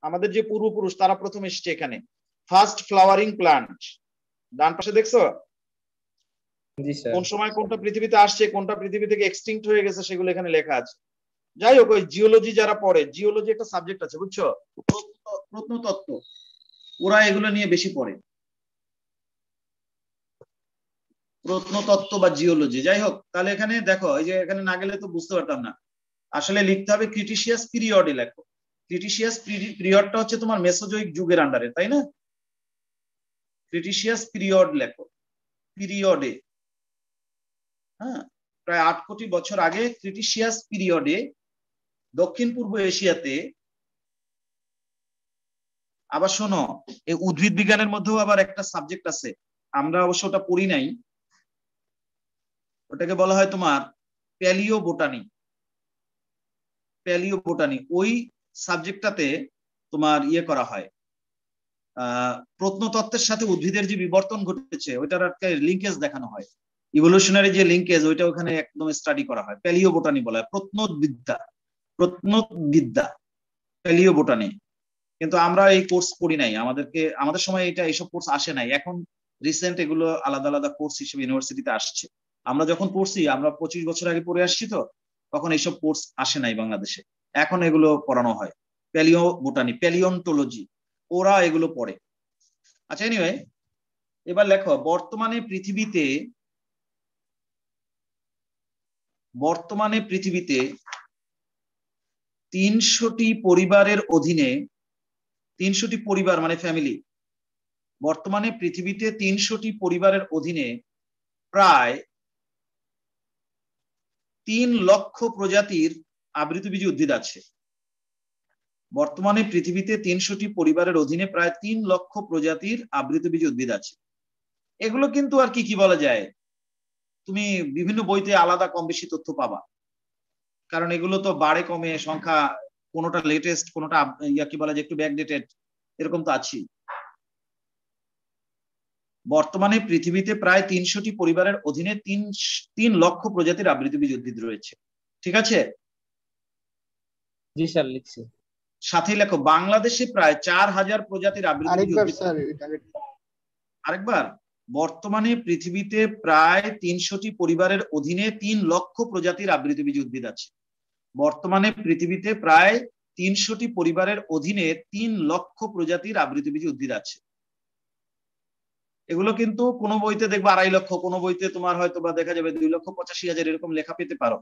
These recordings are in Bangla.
আমাদের যে পূর্বপুরুষ তারা প্রথম এসেছে এখানে। ফার্স্ট ফ্লাওয়ারিং প্লান্ট, ডান পাশে দেখছো? কোন সময় কোনটা পৃথিবীতে আসছে, কোনটা পৃথিবী থেকে এক্সটিংক্ট হয়ে গেছে, সেগুলো এখানে লেখা আছে। যাই হোক, ওই জিওলজি যারা পড়ে, জিওলজি একটা সাবজেক্ট আছে বুঝছো, প্রত্নতত্ত্ব, ওরা এগুলো নিয়ে বেশি পড়ে, প্রত্নতত্ত্ব বা জিওলজি। যাই হোক, তাহলে এখানে দেখো, এই যে এখানে না গেলে তো বুঝতে পারতাম না, আসলে লিখতে হবে ক্রিটিশিয়াস পিরিয়ডে লেখো। ক্রিটিশিয়াস পিরিয়ডটা হচ্ছে তোমার মেসোজোইক যুগের আন্ডারে, তাই না? ক্রিটিশিয়াস পিরিয়ড লেখো, পিরিয়ডে। হ্যাঁ, প্রায় 8 কোটি বছর আগে ক্রিটিশিয়াস পিরিয়ডে দক্ষিণ পূর্ব এশিয়াতে। আবার শোনো, এই উদ্ভিদ বিজ্ঞানের মধ্যেও আবার একটা সাবজেক্ট আছে, আমরা অবশ্য ওটা পড়ি নাই, ওটাকে বলা হয় তোমার প্যালিও বোটানি। প্যালিও বোটানি, ওই সাবজেক্টটাতে তোমার ইয়ে করা হয়, প্রত্নতত্ত্বের সাথে উদ্ভিদের যে বিবর্তন ঘটেছে ওইটার একটা লিঙ্কেজ দেখানো হয়, ইভলিউশনারি যে লিঙ্কেজ, ওইটা ওখানে একদম স্টাডি করা হয়। প্যালিও বোটানি বলা হয়, প্রত্নবিদ্যা, প্রত্নবিদ্যা, প্যালিও বোটানি। কিন্তু আমরা এই কোর্স পড়ি নাই, আমাদের সময় এটা এইসব কোর্স আসে নাই, এখন রিসেন্ট এগুলো আলাদা আলাদা কোর্স হিসেবে ইউনিভার্সিটিতে আসছে। আমরা যখন পড়ছি, আমরা 25 বছর আগে পড়ে আসছি, তো তখন এইসব কোর্স আসে নাই বাংলাদেশে, এখন এগুলো পড়ানো হয়। প্যালিও বোটানি, প্যালিওন্টোলজি, ওরা এগুলো পড়ে। আচ্ছা, এনিওয়ে, এবার লেখো, বর্তমানে পৃথিবীতে 300টি পরিবারের অধীনে, 300টি পরিবার মানে ফ্যামিলি, বর্তমানে পৃথিবীতে 300টি পরিবারের অধীনে প্রায় 3 লক্ষ প্রজাতির আবৃতবীজী উদ্ভিদ আছে। বর্তমানে পৃথিবীতে 300টি পরিবারের অধীনে প্রায় 3 লক্ষ প্রজাতির আবৃতবীজী উদ্ভিদ আছে। এগুলো কিন্তু আর কি বলা যায়, তুমি বিভিন্ন বইতে আলাদা কম বেশি তথ্য পাবা, কারণ এগুলো তো বাড়ে কমে সংখ্যা, কোনোটা লেটেস্ট, কোনোটা কি বলা যায় একটু ব্যাকডেটেড, এরকম তো আছে। বর্তমানে পৃথিবীতে প্রায় 300টি পরিবারের অধীনে 3 লক্ষ প্রজাতির আবৃতবীজী উদ্ভিদ রয়েছে। ঠিক আছে? জি স্যার, লিখছি। সাথে লেখো, বাংলাদেশে প্রায় 4000 প্রজাতির আবৃতবীজী উদ্ভিদ। আরেকবার, বর্তমানে পৃথিবীতে প্রায় 300টি পরিবারের অধীনে 3 লক্ষ প্রজাতির আবৃতবীজী উদ্ভিদ আছে। বর্তমানে পৃথিবীতে প্রায় 300টি পরিবারের অধীনে 3 লক্ষ প্রজাতির আবৃতবীজী উদ্ভিদ আছে। এগুলো কিন্তু কোনো বইতে দেখবে 2.5 লক্ষ, কোনো বইতে তোমার হয়তো বা দেখা যাবে 2,85,000, এরকম লেখা পেতে পারো,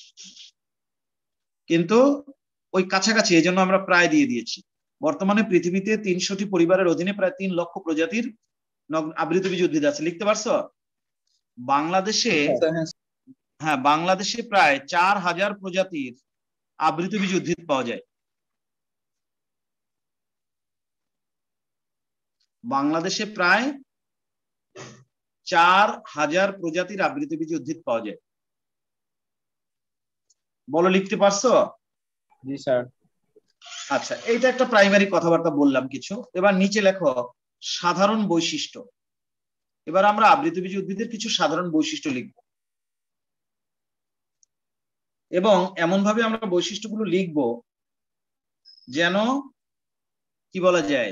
কিন্তু ওই কাছাকাছি, এই জন্য আমরা প্রায় দিয়ে দিয়েছি। বর্তমানে পৃথিবীতে 300টি পরিবারের অধীনে প্রায় 3 লক্ষ প্রজাতির আবৃতবীজী উদ্ভিদ আছে। লিখতে পারছো? বাংলাদেশে, হ্যাঁ, বাংলাদেশে প্রায় 4000 প্রজাতির আবৃতবীজী উদ্ভিদ পাওয়া যায়। বাংলাদেশে প্রায় 4000 প্রজাতির আবৃতবীজী উদ্ভিদ পাওয়া যায়। বলো, লিখতে পারছো? জি স্যার। আচ্ছা, এইটা একটা প্রাইমারি কথাবার্তা বললাম কিছু। এবার নিচে লেখো সাধারণ বৈশিষ্ট্য। এবার আমরা আবৃতবীজী উদ্ভিদের কিছু সাধারণ বৈশিষ্ট্য লিখব, এবং এমন ভাবে আমরা বৈশিষ্ট্যগুলো লিখব যেন কি বলা যায়,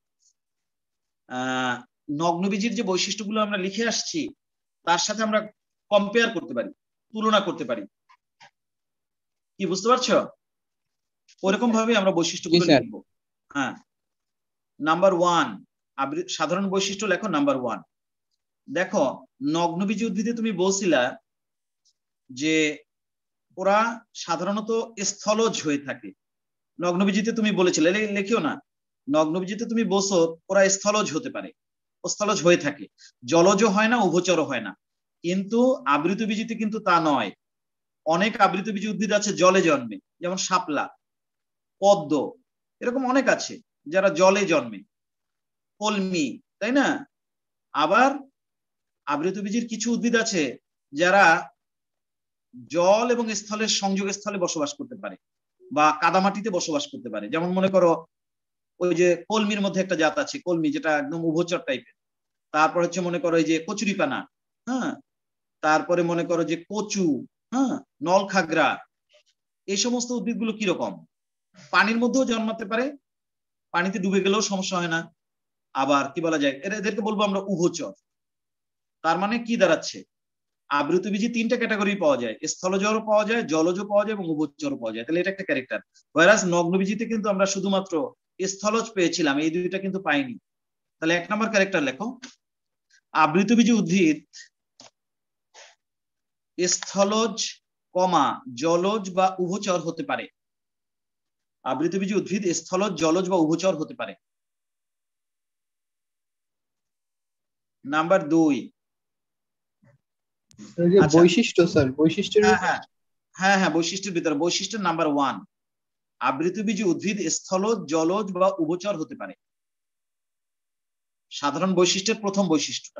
নগ্নবীজীর যে বৈশিষ্ট্যগুলো আমরা লিখে আসছি তার সাথে আমরা কম্পেয়ার করতে পারি, তুলনা করতে পারি। কি বুঝতে পারছো? ওরকম ভাবে আমরা বৈশিষ্ট্যগুলো লিখব। হ্যাঁ, নাম্বার 1, সাধারণ বৈশিষ্ট্য লেখো। নাম্বার 1, দেখো, নগ্নবীজী উদ্ভিদে তুমি বলছিলা যে ওরা সাধারণত স্থলজ হয়ে থাকে। নগ্নবীজিতে তুমি বলেছিলে, লেখিও না, নগ্নবীজিতে তুমি বলছো ওরা স্থলজ হতে পারে, স্থলজ হয়ে থাকে, জলজ হয় না, উভচর হয় না। কিন্তু আবৃতবীজিতে কিন্তু তা নয়। অনেক আবৃতবীজী উদ্ভিদ আছে জলে জন্মে, যেমন শাপলা, পদ্ম, এরকম অনেক আছে যারা জলে জন্মে, কলমি, তাই না? আবার আবৃতবীজীর কিছু উদ্ভিদ আছে যারা জল এবং স্থলের সংযোগ স্থলে বসবাস করতে পারে, বা কাদামাটিতে বসবাস করতে পারে। যেমন মনে করো, ওই যে কলমির মধ্যে একটা জাত আছে কলমি, যেটা একদম উভচর টাইপের। তারপর হচ্ছে মনে করো এই যে কচুরিপানা, হ্যাঁ, তারপরে মনে করো যে কচু, হ্যাঁ, নলখাগড়া, এই সমস্ত উদ্ভিদগুলো কিরকম, পানির মধ্যেও জন্মাতে পারে, পানিতে ডুবে গেলেও সমস্যা হয় না। আবার কি বলা যায়, এদেরকে বলবো আমরা উভচর। তার মানে কি দাঁড়াচ্ছে, আবৃতবীজী তিনটা ক্যাটাগরি পাওয়া যায়, স্থলজও পাওয়া যায়, জলজ পাওয়া যায় এবং উভচরও পাওয়া যায়। তাহলে এটা একটা ক্যারেক্টার। ওয়ারাস নগ্নবীজিতে কিন্তু আমরা শুধুমাত্র স্থলজ পেয়েছিলাম, এই দুইটা কিন্তু পাইনি। তাহলে 1 নম্বর ক্যারেক্টার লেখো, আবৃতবীজী উদ্ভিদ স্থলজ জলজ বা উভচর হতে পারে। আবৃতবীজী উদ্ভিদ স্থলজ, জলজ বা উভচর হতে পারে। নাম্বার 2, বৈশিষ্ট্য স্যার, বৈশিষ্ট্যের হ্যাঁ বৈশিষ্ট্যের ভিতরে বৈশিষ্ট্য নাম্বার 1, আবৃতবীজী উদ্ভিদ স্থলজ, জলজ বা উভচর হতে পারে। সাধারণ বৈশিষ্ট্যের প্রথম বৈশিষ্ট্যটা।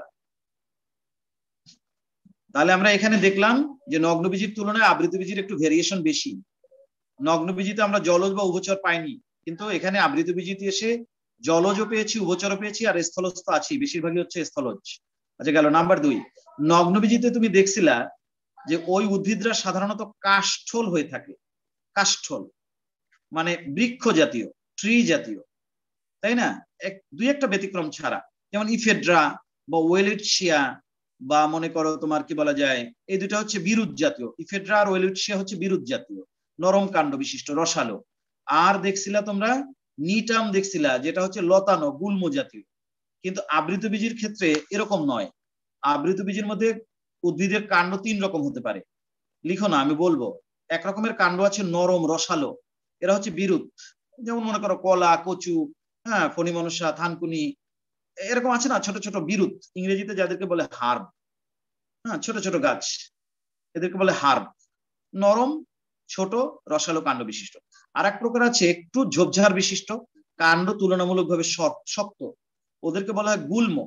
তাহলে আমরা এখানে দেখলাম যে নগ্নবীজির তুলনায় আবৃতবীজির একটু ভেরিয়েশন বেশি। নগ্নবীজিতে আমরা জলজ বা উভচর পাইনি, কিন্তু এখানে আবৃতবীজিতে এসে জলজও পেয়েছি, উভচরও পেয়েছি, আর স্থলজ তো আছেই, বেশিরভাগই হচ্ছে স্থলজ। আচ্ছা গেল। নাম্বার 2, নগ্নবীজিতে তুমি দেখছিলা যে ওই উদ্ভিদরা সাধারণত কাষ্ঠল হয়ে থাকে। কাষ্ঠল মানে বৃক্ষ জাতীয়, ট্রি জাতীয়, তাই না? দুই একটা ব্যতিক্রম ছাড়া, যেমন ইফেড্রা বা ওয়েলিটশিয়া, বা মনে করো তোমার কি বলা যায়, এই দুটা হচ্ছে বিরুৎ জাতীয়। ইফেড্রা আর ওয়েলিটশিয়া হচ্ছে বিরুৎ জাতীয়, নরম কাণ্ড বিশিষ্ট, রসালো। আর দেখছিলা তোমরা নিটাম দেখছিলা, যেটা হচ্ছে লতানো, গুল্ম জাতীয়। কিন্তু আবৃতবীজির ক্ষেত্রে এরকম নয়। আবৃতবীজির মধ্যে উদ্ভিদের কাণ্ড 3 রকম হতে পারে। লিখো না, আমি বলবো। এক রকমের কাণ্ড আছে নরম, রসালো, এরা হচ্ছে বিরুৎ। যেমন মনে করো কলা, কচু, হ্যাঁ, ফণিমনসা, থানকুনি, এরকম আছে না ছোট ছোট বিরুৎ, ইংরেজিতে যাদেরকে বলে হার্ব। হ্যাঁ, ছোট ছোট গাছ, এদেরকে বলে হার্ব। নরম, ছোট, রসালো কাণ্ড বিশিষ্ট। আর এক প্রকার আছে একটু ঝোপঝাড় বিশিষ্ট, কাণ্ড তুলনামূলকভাবে শক্ত, ওদেরকে বলা হয় গুল্ম।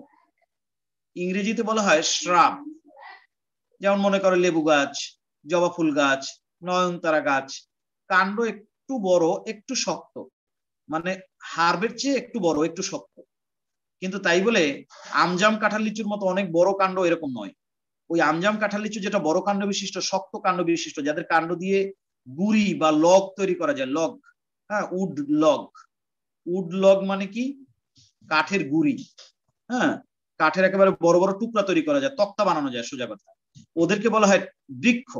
ইংরেজিতে বলা হয় শ্রাব। যেমন মনে করো লেবু গাছ, জবা ফুল গাছ, নয়নতারা গাছ, কাণ্ড একটু বড়, একটু শক্ত, মানে হার্বের চেয়ে একটু বড়, একটু শক্ত। কিন্তু তাই বলে আমজাম কাঁঠাল লিচুর মতো অনেক বড় কাণ্ড এরকম নয়। ওই আমজাম কাঁঠাল লিচু যেটা বড় কাণ্ড বিশিষ্ট, শক্ত কাণ্ড বিশিষ্ট, যাদের কাণ্ড দিয়ে গুড়ি বা লগ তৈরি করা যায়, লগ, হ্যাঁ, উড লগ। উড লগ মানে কি, কাঠের গুড়ি, হ্যাঁ, কাঠের একেবারে বড় বড় টুকরা তৈরি করা যায়, তক্তা বানানো যায়, সোজা কথা। ওদেরকে বলা হয় বৃক্ষ।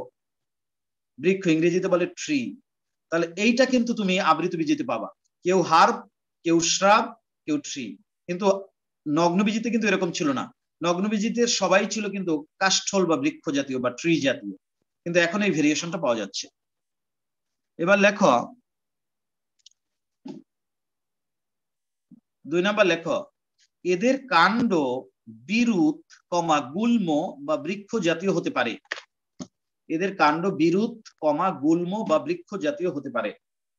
বৃক্ষ ইংরেজিতে বলে ট্রি। তাহলে এইটা কিন্তু তুমি আবৃতবীজিতে পাবা, কেউ হার্ব, কেউ শ্রাব, কেউ ট্রি। কিন্তু নগ্নবীজিতে কিন্তু এরকম ছিল না। নগ্নবীজিতে সবাই ছিল কিন্তু কাষ্ঠল বা বৃক্ষ জাতীয় বা ট্রি জাতীয়, কিন্তু এখন এই ভেরিয়েশনটা পাওয়া যাচ্ছে। এবার লেখো 2 নাম্বার লেখো, এদের কাণ্ড বিরুৎ, গুল্ম বা বৃক্ষ জাতীয় হতে পারে। এদের কাণ্ড বিরুৎ, গুল্ম বা বৃক্ষ জাতীয় হতে পারে।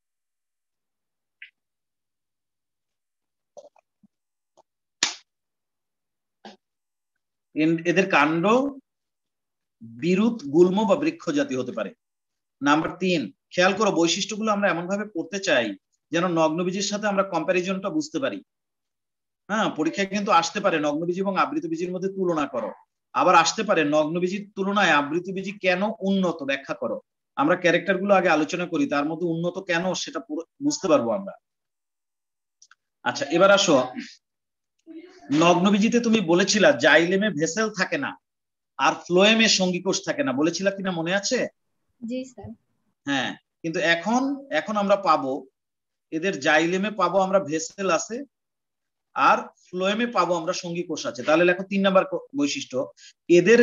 এদের কাণ্ড বিরুৎ, গুল্ম বা বৃক্ষ জাতীয় হতে পারে। নাম্বার 3, খেয়াল করো বৈশিষ্ট্যগুলো আমরা এমন ভাবে পড়তে চাই যেন নগ্নবীজির সাথে আমরা কম্প্যারিজনটা বুঝতে পারি। হ্যাঁ, পরীক্ষায় কিন্তু আসতে পারে নগ্নবীজি এবং আবৃতবীজির মধ্যে তুলনা করো। আবার আসতে পারে নগ্নবীজির তুলনায় আবৃতবীজি কেন উন্নত, ব্যাখ্যা করো। আমরা ক্যারেক্টার গুলো আগে আলোচনা করি, তার মধ্যে উন্নত কেন সেটা বুঝতে পারবো আমরা। আচ্ছা এবার আসো, নগ্নবীজিতে তুমি বলেছিলা জাইলেমে ভেসেল থাকে না আর ফ্লোয়েমে সঙ্গীকোষ থাকে না, বলেছিলা কিনা মনে আছে? জি স্যার। হ্যাঁ, কিন্তু এখন আমরা পাবো, এদের জাইলেমে পাবো আমরা ভেসেল আছে, আর ফ্লোয়েমে পাবো আমরা সঙ্গীকোষ আছে। তাহলে লেখো 3 নাম্বার বৈশিষ্ট্য, এদের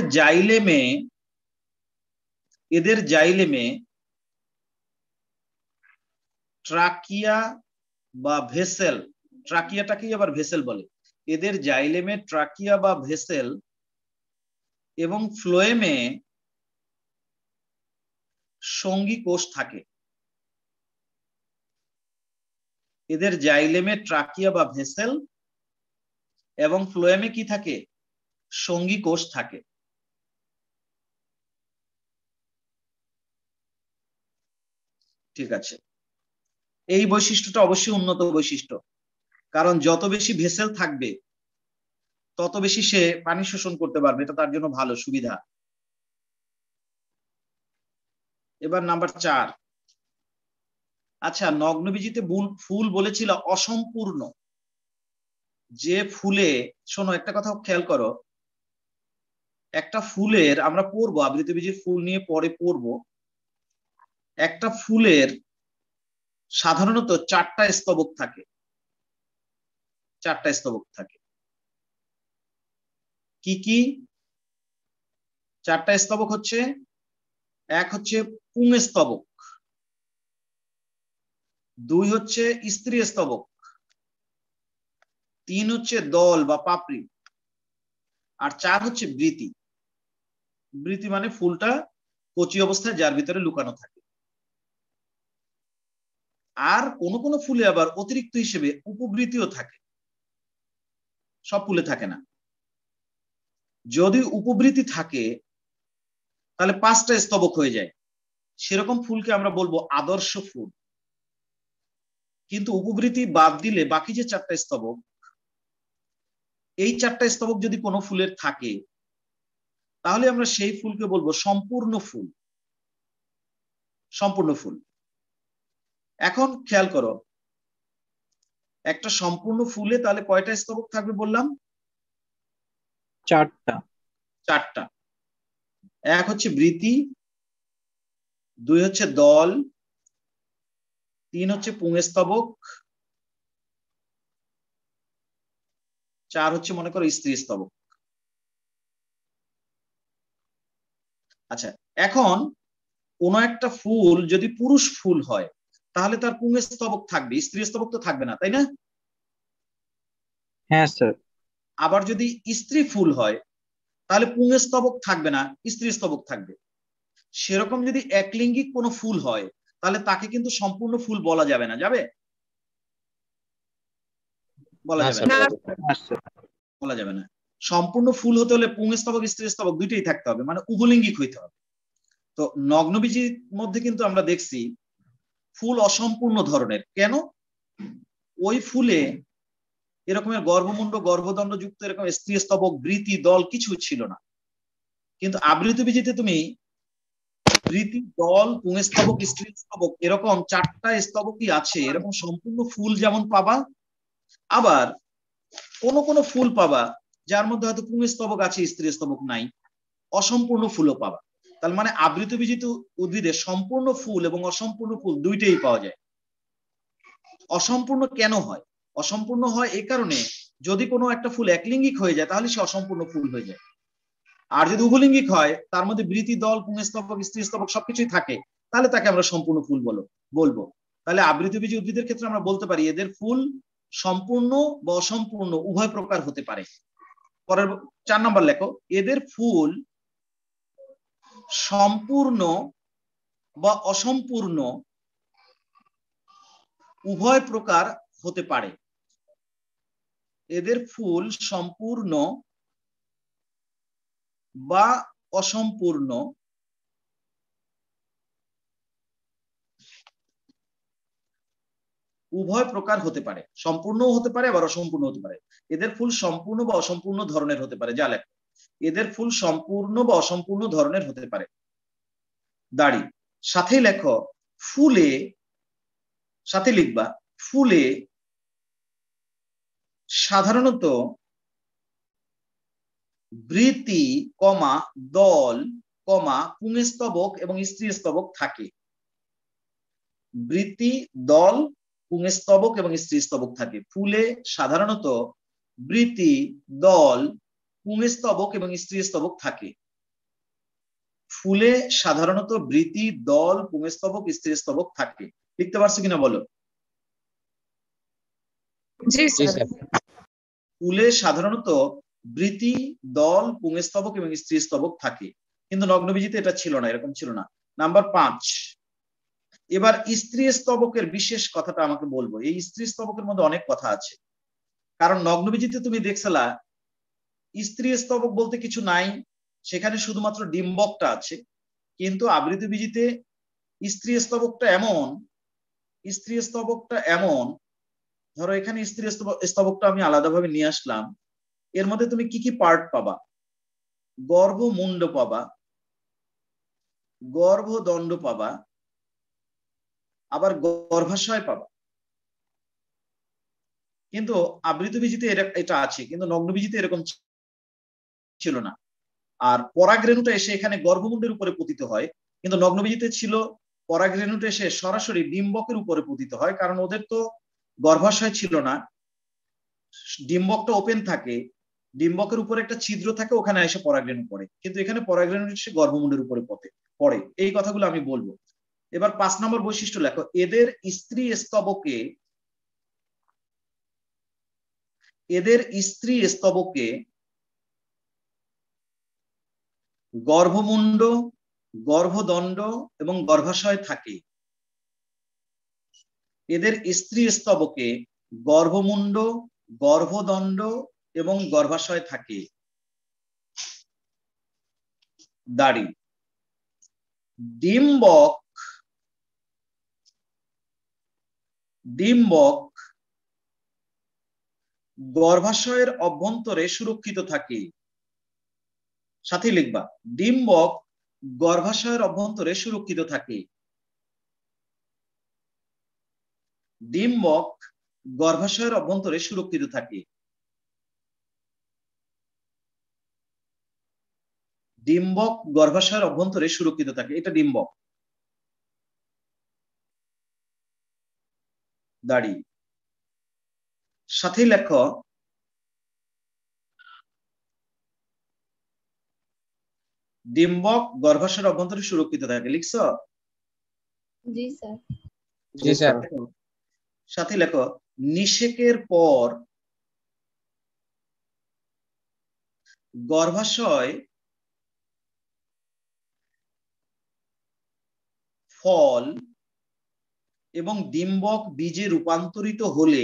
জাইলেমে ট্রাকিয়া বা ভেসেল, ট্রাকিয়াটাকেই আবার ভেসেল বলে, এদের জাইলেমে ট্রাকিয়া বা ভেসেল এবং ফ্লোয়েমে সঙ্গীকোষ থাকে। এদের জাইলেমে ট্রাকিয়া বা ভেসেল এবং ফ্লোয়েমে কি থাকে, সঙ্গীকোষ থাকে। ঠিক আছে, এই বৈশিষ্ট্যটা অবশ্যই উন্নত বৈশিষ্ট্য, কারণ যত বেশি ভেসেল থাকবে তত বেশি সে পানি শোষণ করতে পারবে, এটা তার জন্য ভালো সুবিধা। এবার নাম্বার 4, আচ্ছা, নগ্নবীজিতে ফুল বলেছিল অসম্পূর্ণ। যে ফুলে, শোনো একটা কথা খেয়াল করো, একটা ফুলের আমরা পড়বো, আবৃতবীজির ফুল নিয়ে পরে পড়বো, একটা ফুলের সাধারণত 4টা স্তবক থাকে। 4টা স্তবক থাকে। কি কি 4টা স্তবক হচ্ছে? এক হচ্ছে পুংস্তবক, 2 হচ্ছে স্ত্রী স্তবক, 3 হচ্ছে দল বা পাপড়ি, আর 4 হচ্ছে বৃতি। বৃতি মানে ফুলটা কচি অবস্থায় যার ভিতরে লুকানো থাকে। আর কোন কোন ফুলে আবার অতিরিক্ত হিসেবে উপবৃতিও থাকে, সব ফুলে থাকে না। যদি উপবৃতি থাকে তাহলে 5টা স্তবক হয়ে যায়, সেরকম ফুলকে আমরা বলবো আদর্শ ফুল। কিন্তু উপবৃতি বাদ দিলে বাকি যে 4টা স্তবক, এই 4টা স্তবক যদি কোনো ফুলের থাকে তাহলে আমরা সেই ফুলকে বলবো সম্পূর্ণ ফুল। সম্পূর্ণ ফুল। এখন খেয়াল করো, একটা সম্পূর্ণ ফুলে তাহলে কয়টা স্তবক থাকবে বললাম? 4টা। 4টা। এক হচ্ছে বৃতি, 2 হচ্ছে দল, 3 হচ্ছে পুংস্তবক, 4 হচ্ছে মনে করো স্ত্রী স্তবক। আচ্ছা, এখন কোন একটা ফুল যদি পুরুষ ফুল হয় তাহলে তার পুংস্তবক থাকবে, স্ত্রী স্তবক তো থাকবে না, তাই না? হ্যাঁ স্যার। আবার যদি স্ত্রী ফুল হয় তাহলে পুংস্তবক থাকবে না, স্ত্রী স্তবক থাকবে। সেরকম যদি একলিঙ্গিক কোনো ফুল হয় তাহলে তাকে কিন্তু সম্পূর্ণ ফুল বলা যাবে না, যাবে? বলা যাবে না, বলা যাবে না। সম্পূর্ণ ফুল হতে হলে পুংস্তবক স্ত্রী স্তবক দুইটাই থাকতে হবে, মানে উভলিঙ্গিক হইতে হবে। তো নগ্নবীজির মধ্যে কিন্তু আমরা দেখছি ফুল অসম্পূর্ণ ধরনের। কেন? ওই ফুলে এরকমের গর্ভমুণ্ড গর্ভদণ্ড যুক্ত এরকম স্ত্রী স্তবক বৃতি দল কিছু ছিল না। কিন্তু আবৃতবীজিতে তুমি বৃতি দল পুংস্তবক স্ত্রী স্তবক এরকম 4টা স্তবকই আছে, এরকম সম্পূর্ণ ফুল যেমন পাবা, আবার কোন কোন ফুল পাবা যার মধ্যে হয়তো পুংস্তবক আছে স্ত্রী স্তবক নাই, অসম্পূর্ণ ফুলও পাবা। তার মানে আবৃতবীজিত উদ্ভিদে সম্পূর্ণ ফুল এবং অসম্পূর্ণ ফুল দুইটাই পাওয়া যায়। অসম্পূর্ণ কেন হয়? অসম্পূর্ণ হয় এই কারণে, যদি কোনো একটা ফুল একলিঙ্গিক হয়ে যায় তাহলে সে অসম্পূর্ণ ফুল হয়ে যায়। আর যদি উভলিঙ্গিক হয়, তার মধ্যে বৃতি দল পুংস্তবক স্ত্রী স্তবক সবকিছুই থাকে, তাহলে তাকে আমরা সম্পূর্ণ ফুল বলবো। তাহলে আবৃতবীজী উদ্ভিদের ক্ষেত্রে আমরা বলতে পারি এদের ফুল সম্পূর্ণ বা অসম্পূর্ণ উভয় প্রকার হতে পারে। পরের 4 নম্বর লেখো, এদের ফুল সম্পূর্ণ বা অসম্পূর্ণ উভয় প্রকার হতে পারে। এদের ফুল সম্পূর্ণ বা অসম্পূর্ণ উভয় প্রকার হতে পারে, সম্পূর্ণও হতে পারে আবার অসম্পূর্ণ হতে পারে। এদের ফুল সম্পূর্ণ বা অসম্পূর্ণ ধরনের হতে পারে। যা লেখো, এদের ফুল সম্পূর্ণ বা অসম্পূর্ণ ধরনের হতে পারে। দাড়ি সাথে লেখো, ফুলে সাথে লিখবা, ফুলে সাধারণত বৃতি কমা দল কমা পুংস্তবক এবং স্ত্রী স্তবক থাকে। বৃতি দল পুংস্তবক এবং স্ত্রী স্তবক থাকে। ফুলে সাধারণত বৃতি দল পুংস্তবক এবং স্ত্রী স্তবক থাকে। ফুলে সাধারণত বৃতি দল পুংস্তবক স্ত্রী স্তবক থাকে। লিখতে পারছো কিনা বলো? জি স্যার। ফুলে সাধারণত বৃতি দল পুংস্তবক এবং স্ত্রী স্তবক থাকে, কিন্তু নগ্নবীজিতে এটা ছিল না, এরকম ছিল না। নাম্বার 5, এবার স্ত্রী স্তবকের বিশেষ কথাটা আমাকে বলবো। এই স্ত্রী স্তবকের মধ্যে অনেক কথা আছে, কারণ নগ্নবীজিতে তুমি দেখছিলা স্ত্রী স্তবক বলতে কিছু নাই, সেখানে শুধুমাত্র ডিম্বকটা আছে। কিন্তু আবৃতবীজিতে স্ত্রী স্তবকটা এমন, ধরো এখানে স্ত্রী স্তবকটা আমি আলাদাভাবে নিয়ে আসলাম। এর মধ্যে তুমি কি কি পার্ট পাবা? গর্ভমুণ্ড পাবা, গর্ভদণ্ড পাবা, আবার গর্ভাশয় পাবা। কিন্তু আবৃতবীজিতে এটা আছে, কিন্তু নগ্নবীজিতে এরকম ছিল না। আর পরাগরেণুটা এসে এখানে গর্ভমুণ্ডের উপরে পতিত হয়, কিন্তু নগ্নবীজিতে ছিল পরাগরেণুটা এসে সরাসরি ডিম্বকের উপরে পতিত হয়, কারণ ওদের তো গর্ভাশয় ছিল না, ডিম্বকটা ওপেন থাকে, ডিম্বকের উপরে একটা ছিদ্র থাকে, ওখানে এসে পরাগরেণু পড়ে। কিন্তু এখানে পরাগরেণু এসে গর্ভমুণ্ডের উপরে পড়ে। এই কথাগুলো আমি বলবো। এবার 5 নম্বর বৈশিষ্ট্য লেখো, এদের স্ত্রী স্তবকে গর্ভমুণ্ড, গর্ভদণ্ড এবং গর্ভাশয় থাকে। এদের স্ত্রী স্তবকে গর্ভমুণ্ড, গর্ভদণ্ড এবং গর্ভাশয় থাকে। দাড়ি। ডিম্বক গর্ভাশয়ের অভ্যন্তরে সুরক্ষিত থাকে। সাথে লিখবা, ডিম্বক গর্ভাশয়ের অভ্যন্তরে সুরক্ষিত থাকে। ডিম্বক গর্ভাশয়ের অভ্যন্তরে সুরক্ষিত থাকে। ডিম্বক গর্ভাশয়ের অভ্যন্তরে সুরক্ষিত থাকে, এটা ডিম্বক। দাড়ি। সাথে লেখো, ডিম্বক গর্ভাশয়ের অভ্যন্তরে সুরক্ষিত থাকে। লিখছো? জি স্যার। জি স্যার। সাথে লেখো, নিষেকের পর গর্ভাশয় ফল এবং ডিম্বক বীজে রূপান্তরিত হলে,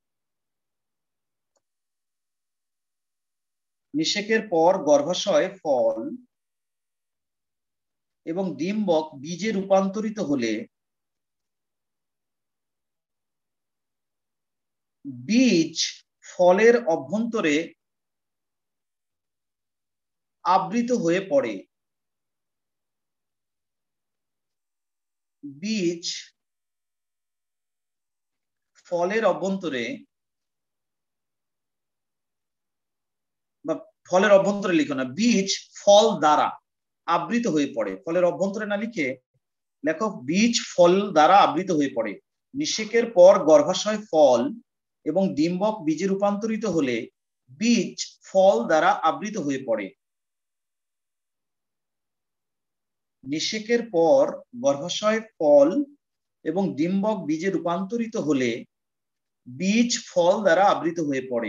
নিষেকের পর গর্ভাশয় ফল এবং ডিম্বক বীজে রূপান্তরিত হলে বীজ ফলের অভ্যন্তরে আবৃত হয়ে পড়ে। বীজ ফলের অভ্যন্তরে, বা ফলের অভ্যন্তরে লিখো না, বীজ ফল দ্বারা আবৃত হয়ে পড়ে। ফলের অভ্যন্তরে না লিখে লেখো, বীজ ফল দ্বারা আবৃত হয়ে পড়ে। নিষেকের পর গর্ভাশয় ফল এবং ডিম্বক বীজে রূপান্তরিত হলে বীজ ফল দ্বারা আবৃত হয়ে পড়ে। নিষেকের পর গর্ভাশয় ফল এবং ডিম্বক বীজে রূপান্তরিত হলে বীজ ফল দ্বারা আবৃত হয়ে পড়ে।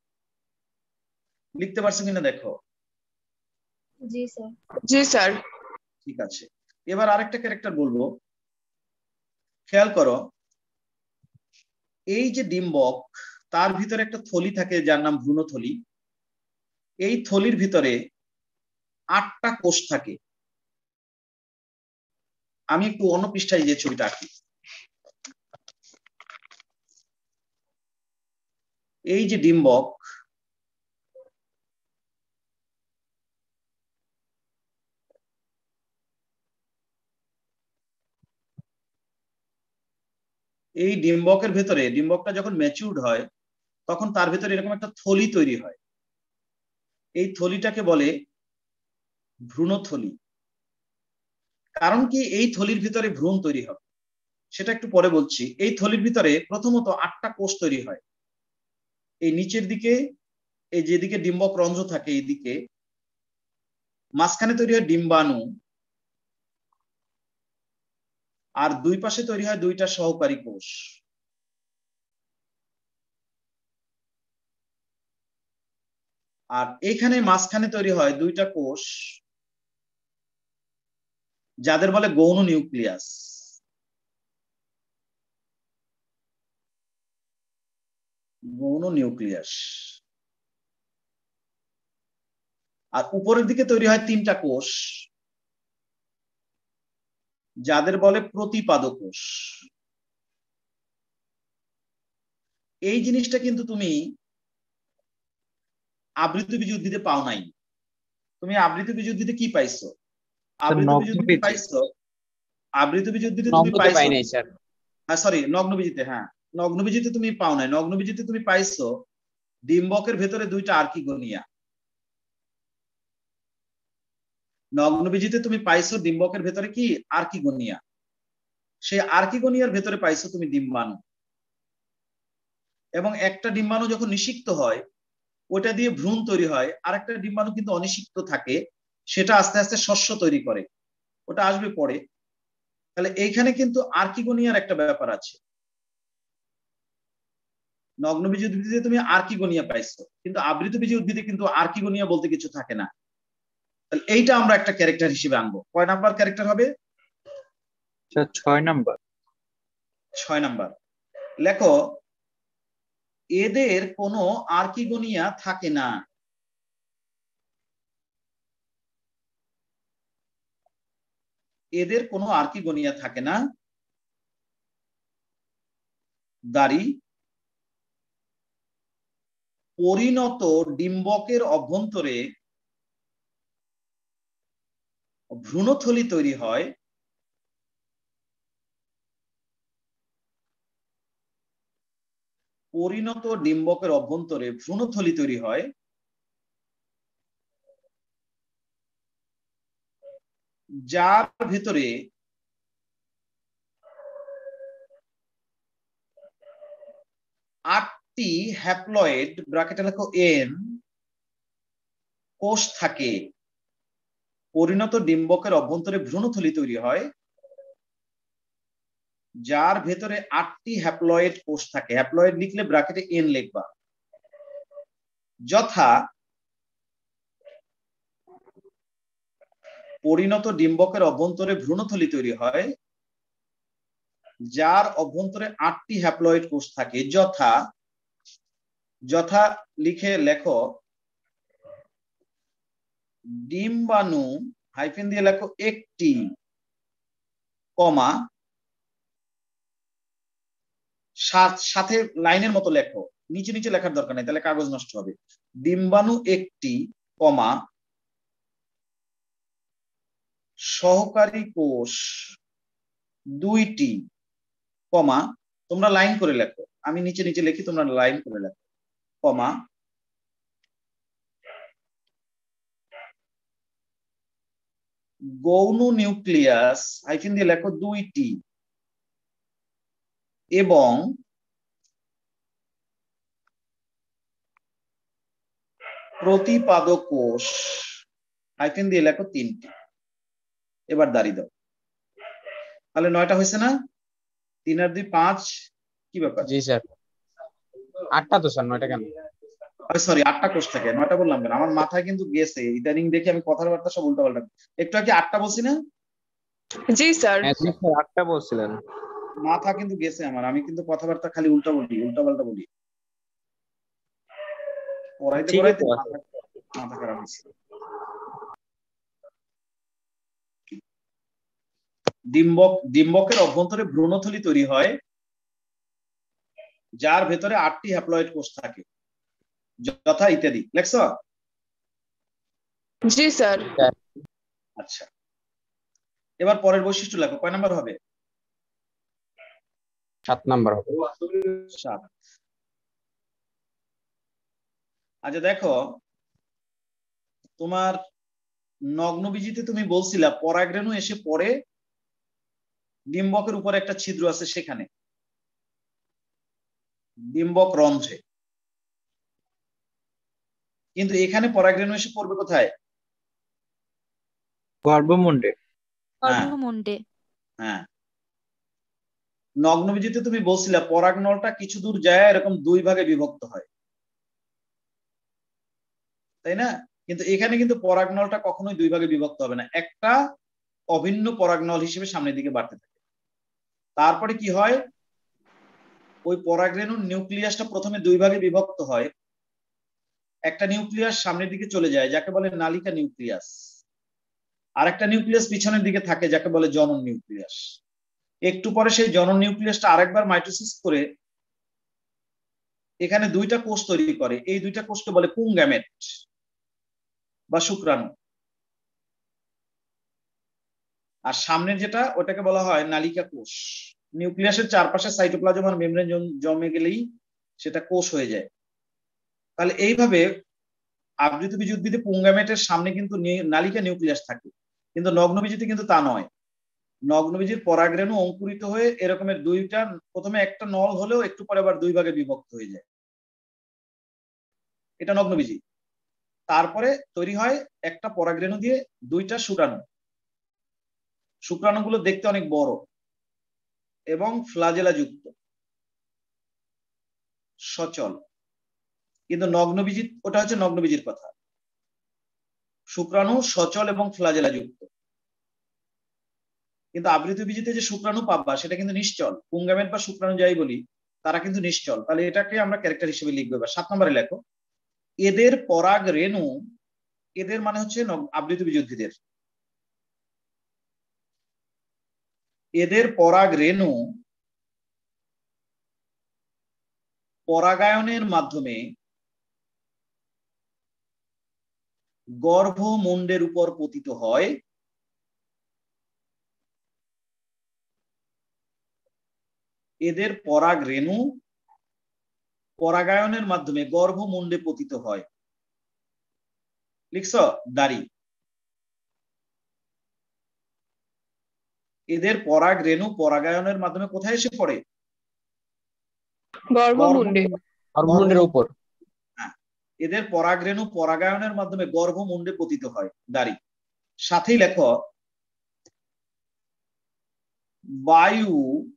লিখতে পারছো কিনা দেখো। জি স্যার। জি স্যার। ঠিক আছে, এবার আরেকটা ক্যারেক্টার বলবো, খেয়াল করো। এই যে ডিম্বক, তার ভিতরে একটা থলি থাকে যার নাম ভ্রূণথলি। এই থলির ভিতরে 8টা কোষ থাকে। আমি একটু অন্য পৃষ্ঠায় যে ছবিটা আঁকি। এই যে ডিম্বক, এই ডিম্বকের ভেতরে, ডিম্বকটা যখন ম্যাচিউরড হয় তখন তার ভেতরে এরকম একটা থলি তৈরি হয়। এই থলিটাকে বলে ভ্রূণথলি। কারণ কি এই থলির ভিতরে ভ্রূণ তৈরি হবে সেটা একটু পরে বলছি। এই থলির ভিতরে প্রথমত 8টা কোষ তৈরি হয়। এই নিচের দিকে, এই যেদিকে ডিম্বক রন্ধ্র থাকে এইদিকে, মাঝখানে তৈরি হয় ডিম্বাণু, আর দুই পাশে তৈরি হয় 2টা সহকারী কোষ। আর এখানে মাঝখানে তৈরি হয় 2টা কোষ যাদের বলে গৌণ নিউক্লিয়াস। গৌণ নিউক্লিয়াস। আর উপরের দিকে তৈরি হয় 3টা কোষ যাদের বলে প্রতিপাদ কোষ। এই জিনিসটা কিন্তু তুমি আবৃতবীজ উদ্ভিদে পাও নাই। তুমি আবৃতবীজ উদ্ভিদে কি পাইছো? আবৃতবীজ উদ্ভিদে পাইছো, আবৃতবীজ উদ্ভিদে তুমি পাইছো হ্যাঁ সরি, নগ্নবীজিতে, হ্যাঁ নগ্নবীজিতে তুমি পাও নাই, নগ্নবীজিতে তুমি পাইছো ডিম্বকের ভেতরে দুইটা আর্কিগোনিয়া। নগ্নবীজিতে তুমি পাইছো ডিম্বকের ভেতরে কি আর্কিগোনিয়া, সেই আর্কিগোনিয়ার ভেতরে পাইছো তুমি ডিম্বাণু, এবং একটা ডিম্বাণু যখন নিষিক্ত হয় ওটা দিয়ে ভ্রূণ তৈরি হয়, আর একটা ডিম্বাণু কিন্তু অনিষিক্ত থাকে, সেটা আস্তে আস্তে শস্য তৈরি করে, ওটা আসবে পরে। তাহলে এইখানে কিন্তু আর্কিগোনিয়ার একটা ব্যাপার আছে। নগ্নবীজি উদ্ভিদে তুমি আর্কিগোনিয়া পাইছো, কিন্তু আবৃতবীজি উদ্ভিদে কিন্তু আর্কিগোনিয়া বলতে কিছু থাকে না। তাহলে এইটা আমরা একটা ক্যারেক্টার হিসেবে আনবো। কয় নাম্বার ক্যারেক্টার হবে? 6 নাম্বার। 6 নাম্বার। লেখো, এদের কোনো আর্কিগোনিয়া থাকে না। এদের কোনো আর্কিগোনিয়া থাকে না। দাড়ি পরিণত ডিম্বকের অভ্যন্তরে ভ্রূণথলি তৈরি হয়, পরিণত ডিম্বকের অভ্যন্তরে ভ্রূণথলি তৈরি হয়, যার ভেতরে আটটি হ্যাপ্লয়েড ব্র্যাকেটে লেখো এন কোষ থাকে। পরিণত ডিম্বকের অভ্যন্তরে ভ্রূণথলি তৈরি হয়, যার ভেতরে 8টি হ্যাপ্লয়েড কোষ থাকে। হ্যাপ্লয়েড লিখলে ব্র্যাকেটে এন লিখবা। যথা পরিণত ডিম্বকের অভ্যন্তরে ভ্রূণথলি তৈরি হয়, যার অভ্যন্তরে 8টি হ্যাপ্লয়েড কোষ থাকে। যথা, যথা লিখে লেখো ডিম্বাণু, হাইফেন দিয়ে লেখো একটি, কমা সাথে লাইনের মতো লেখো, নিচে নিচে লেখার দরকার নেই, তাহলে কাগজ নষ্ট হবে। ডিম্বাণু একটি, কমা সহকারী কোষ দুইটি, কমা তোমরা লাইন করে লেখো, আমি নিচে নিচে লিখি, তোমরা লাইন করে লেখো, কমা গৌণ নিউক্লিয়াস, হাইফেন দিয়ে লেখো দুইটি, এবং প্রতিপাদক কোষ, হাইফেন দিয়ে লেখো তিনটি। এবার দাঁড়িয়ে দাও, তাহলে 9টা হয়েছে না? 3 আর 2 5, কি ব্যাপার? জি স্যার। 8টা তো স্যার, 9টা কেন? সরি, 8টা কোষ থাকে, 9টা বললাম কেন? আমার মাথায় কিন্তু গেছে, ইদানিং দেখি আমি কথাবার্তা সব উল্টা পাল্টা। একটু আগে 8টা বলছি না? জি স্যার। হ্যাঁ জি স্যার, 8টা বলছিলেন। মাথা কিন্তু গেছে আমার, আমি কিন্তু কথাবার্তা খালি উল্টা বলি, উল্টা পাল্টা বলি, পড়াইতে পড়াইতে মাথা খারাপ হয়েছে। ডিম্বকের অভ্যন্তরে ভ্রূণথলি তৈরি হয়, যার ভেতরে 8টি হ্যাপ্লয়েড কোষ থাকে। যথা ইত্যাদি। লেখছ? জি স্যার। আচ্ছা, এবার পরের বৈশিষ্ট্য লেখো। কয় নাম্বার হবে? 7 নাম্বার হবে। 7। আচ্ছা দেখো, তোমার নগ্নবীজিতে তুমি বলছিলা পরাগরেণু এসে পড়ে ডিম্বকের উপরে একটা ছিদ্র আছে, সেখানে ডিম্বক রন্ধ্রে, কিন্তু এখানে পরাগরেণু এসে পড়বে কোথায়? গর্ভমুণ্ডে। গর্ভমুণ্ডে। হ্যাঁ, নগ্নবীজিতে তুমি বলছিলা পরাগনলটা কিছু দূর যায় এরকম 2 ভাগে বিভক্ত হয়, তাই না? কিন্তু এখানে কিন্তু পরাগনলটা কখনোই 2 ভাগে বিভক্ত হবে না, একটা অভিন্ন পরাগনল হিসেবে সামনের দিকে বাড়তে থাকে। তারপরে কি হয়, ওই পরাগরেণুর নিউক্লিয়াসটা প্রথমে 2 ভাগে বিভক্ত হয়, একটা নিউক্লিয়াস সামনের দিকে চলে যায় যাকে বলে নালিকা নিউক্লিয়াস, আর একটা নিউক্লিয়াস পিছনের দিকে থাকে যাকে বলে জনন নিউক্লিয়াস। একটু পরে সেই জনন নিউক্লিয়াসটা আরেকবার মাইটোসিস করে এখানে 2টা কোষ তৈরি করে, এই 2টা কোষকে বলে পুংগ্যামেট বা শুক্রাণু, আর সামনের যেটা ওটাকে বলা হয় নালিকা কোষ। নিউক্লিয়াসের চারপাশে সাইটোপ্লাজম আর মেমব্রেন জমে গেলেই সেটা কোষ হয়ে যায়। তাহলে এইভাবে আবৃতবীজ উদ্ভিদে পুংগামেটের সামনে কিন্তু নালিকা নিউক্লিয়াস থাকে, কিন্তু নগ্নবীজিতে কিন্তু তা নয়। নগ্নবীজির পরাগরেণু অঙ্কুরিত হয়ে এরকমের দুইটা, প্রথমে একটা নল হলেও একটু পরে আবার দুই ভাগে বিভক্ত হয়ে যায়, এটা নগ্নবীজি। তারপরে তৈরি হয় একটা পরাগরেণু দিয়ে দুইটা শুক্রাণু। শুক্রাণুগুলো দেখতে অনেক বড় এবং ফ্লাজেলা যুক্ত, সচল। কিন্তু নগ্নবীজি, ওটা হচ্ছে নগ্নবীজির কথা। শুক্রাণু সচল এবং ফ্লাজেলা যুক্ত। কিন্তু আবৃতবীজিতে যে শুক্রাণু পাবা সেটা কিন্তু নিশ্চল। পুংগামেট বা শুক্রাণু যাই বলি, তারা কিন্তু নিশ্চল। তাহলে এটাকে আমরা ক্যারেক্টার হিসেবে লিখবো। এবার 7 নম্বরে লেখো, এদের পরাগ রেণু, এদের মানে হচ্ছে আবৃতবীজ উদ্ভিদের, এদের পরাগ রেণু পরাগায়নের মাধ্যমে গর্ভমুণ্ডের উপর পতিত হয়। এদের পরাগ রেণু পরাগায়নের মাধ্যমে গর্ভমুণ্ডে পতিত হয়। লিখছ দাড়ি। এদের পরাগ রেণু পরাগায়নের মাধ্যমে কোথায় এসে পড়ে? গর্ভমুণ্ডে। হরমোনের উপর। হ্যাঁ, এদের পরাগ রেণু পরাগায়নের মাধ্যমে গর্ভমুণ্ডে পতিত হয়, দাড়ি। সাথেই লেখো, বায়ু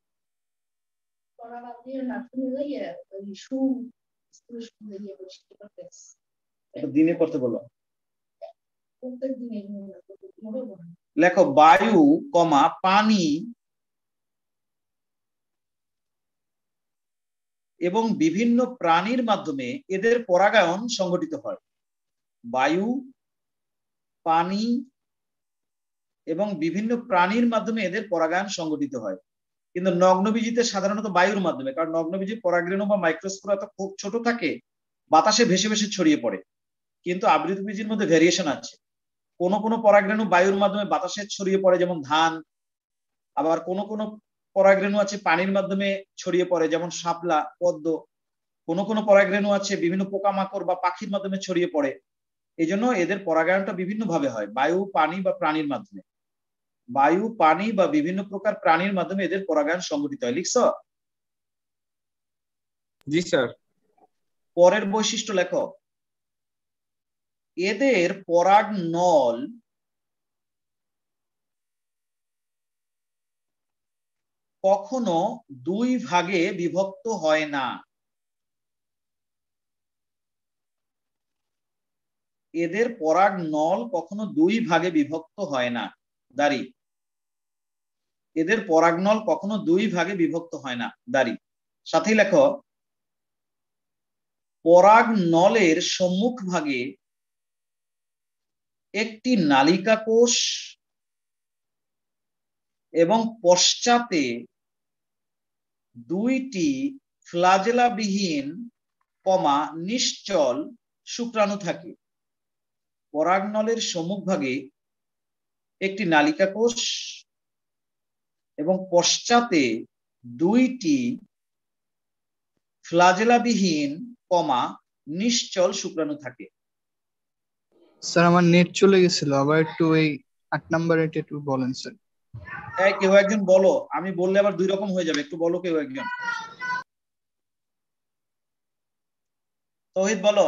দিনে করতে বলো, লেখো বায়ু কমা পানি এবং বিভিন্ন প্রাণীর মাধ্যমে এদের পরাগায়ন সংঘটিত হয়। বায়ু, পানি এবং বিভিন্ন প্রাণীর মাধ্যমে এদের পরাগায়ন সংঘটিত হয়। কিন্তু নগ্নবীজিতে সাধারণত বায়ুর মাধ্যমে, কারণ নগ্নবীজির পরাগরেণু বা মাইক্রোস্পোরা তো খুব ছোট থাকে, বাতাসে ভেসে ভেসে ছড়িয়ে পড়ে। কিন্তু আবৃতবীজির মধ্যে ভেরিয়েশন আছে। কোন কোন পরাগরেণু বায়ুর মাধ্যমে বাতাসে ছড়িয়ে পড়ে, যেমন ধান। আবার কোন কোন পরাগরেণু আছে পানির মাধ্যমে ছড়িয়ে পড়ে, যেমন শাপলা, পদ্ম। কোন কোন পরাগরেণু আছে বিভিন্ন পোকামাকড় বা পাখির মাধ্যমে ছড়িয়ে পড়ে। এই জন্য এদের পরাগায়নটা বিভিন্ন ভাবে হয়, বায়ু, পানি বা প্রাণীর মাধ্যমে। বায়ু, পানি বা বিভিন্ন প্রকার প্রাণীর মাধ্যমে এদের পরাগায়ন সংঘটিত হয়। লিখছ? জি স্যার। পরের বৈশিষ্ট্য লেখো, এদের পরাগ নল কখনো দুই ভাগে বিভক্ত হয় না। এদের পরাগ নল কখনো দুই ভাগে বিভক্ত হয় না, দাড়ি। এদের পরাগ নল কখনো দুই ভাগে বিভক্ত হয় না, দাড়ি। সাথেই লেখো, পরাগ নলের সম্মুখ ভাগে একটি নালিকা কোষ এবং পশ্চাতে দুইটি ফ্লাজেলাবিহীন কমা নিশ্চল শুক্রাণু থাকে। পরাগ নলের সম্মুখ ভাগে একটি নালিকা কোষ এবং পশ্চাতে দুইটি ফ্লাজেলাবিহীন কমা নিশ্চল শুক্রাণু থাকে। স্যার আমার নেট চলে গেছিল, আবার একটু এই 8 নাম্বার এটা একটু বলেন স্যার। কেউ একজন বলো, আমি বললে আবার দুই রকম হয়ে যাবে, একটু বলো কেউ একজন। তৌহিদ বলো।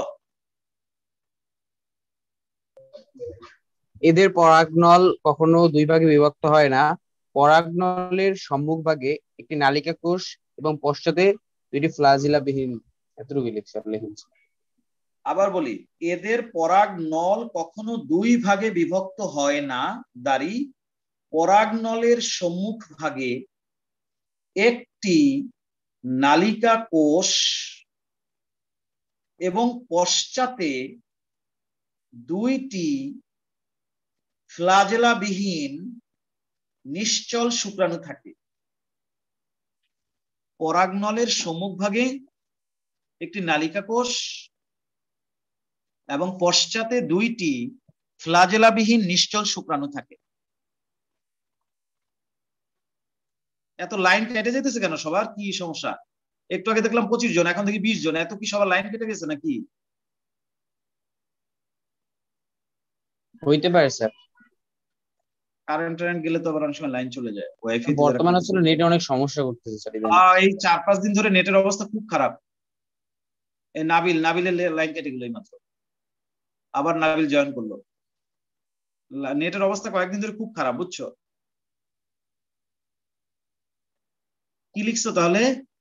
এদের পরাগনল কখনো দুই ভাগে বিভক্ত হয় না। পরাগনলের সম্মুখ ভাগে একটি নালিকা কোষ এবং পশ্চাতে দুইটি ফ্লাজিলাবিহীন, এতটুকু লিখুন। আবার বলি, এদের পরাগ নল কখনো দুই ভাগে বিভক্ত হয় না, দাড়ি। পরাগ নলের সম্মুখ ভাগে একটি নালিকা কোষ এবং পশ্চাতে দুইটি ফ্লাজেলাবিহীন নিশ্চল শুক্রাণু থাকে। পরাগ নলের সম্মুখ ভাগে একটি নালিকা কোষ এবং পশ্চাতে দুইটি ফ্লাজেলাবিহীন নিশ্চল শুক্রাণু থাকে। এত লাইন কেটে যেতেছে কেন সবার? কি সমস্যা? একটু আগে দেখলাম 25 জন, এখন দেখি 20 জন। এত কি সবার লাইন কেটে গেছে নাকি? হইতে পারে স্যার, কারেন্ট গেলে তো আবার অনেক সময় লাইন চলে যায়। ওয়াইফাই বর্তমানে আসলে নেটে অনেক সমস্যা করতেছে স্যার। এই 4-5 দিন ধরে নেটের অবস্থা খুব খারাপ। এই নাবিলের লাইন কেটে গেল মাত্র, আবার নাবিল জয়েন করলো। নেটের অবস্থা কয়েকদিন ধরে খুব খারাপ, বুঝছো? কি লিখছো তাহলে?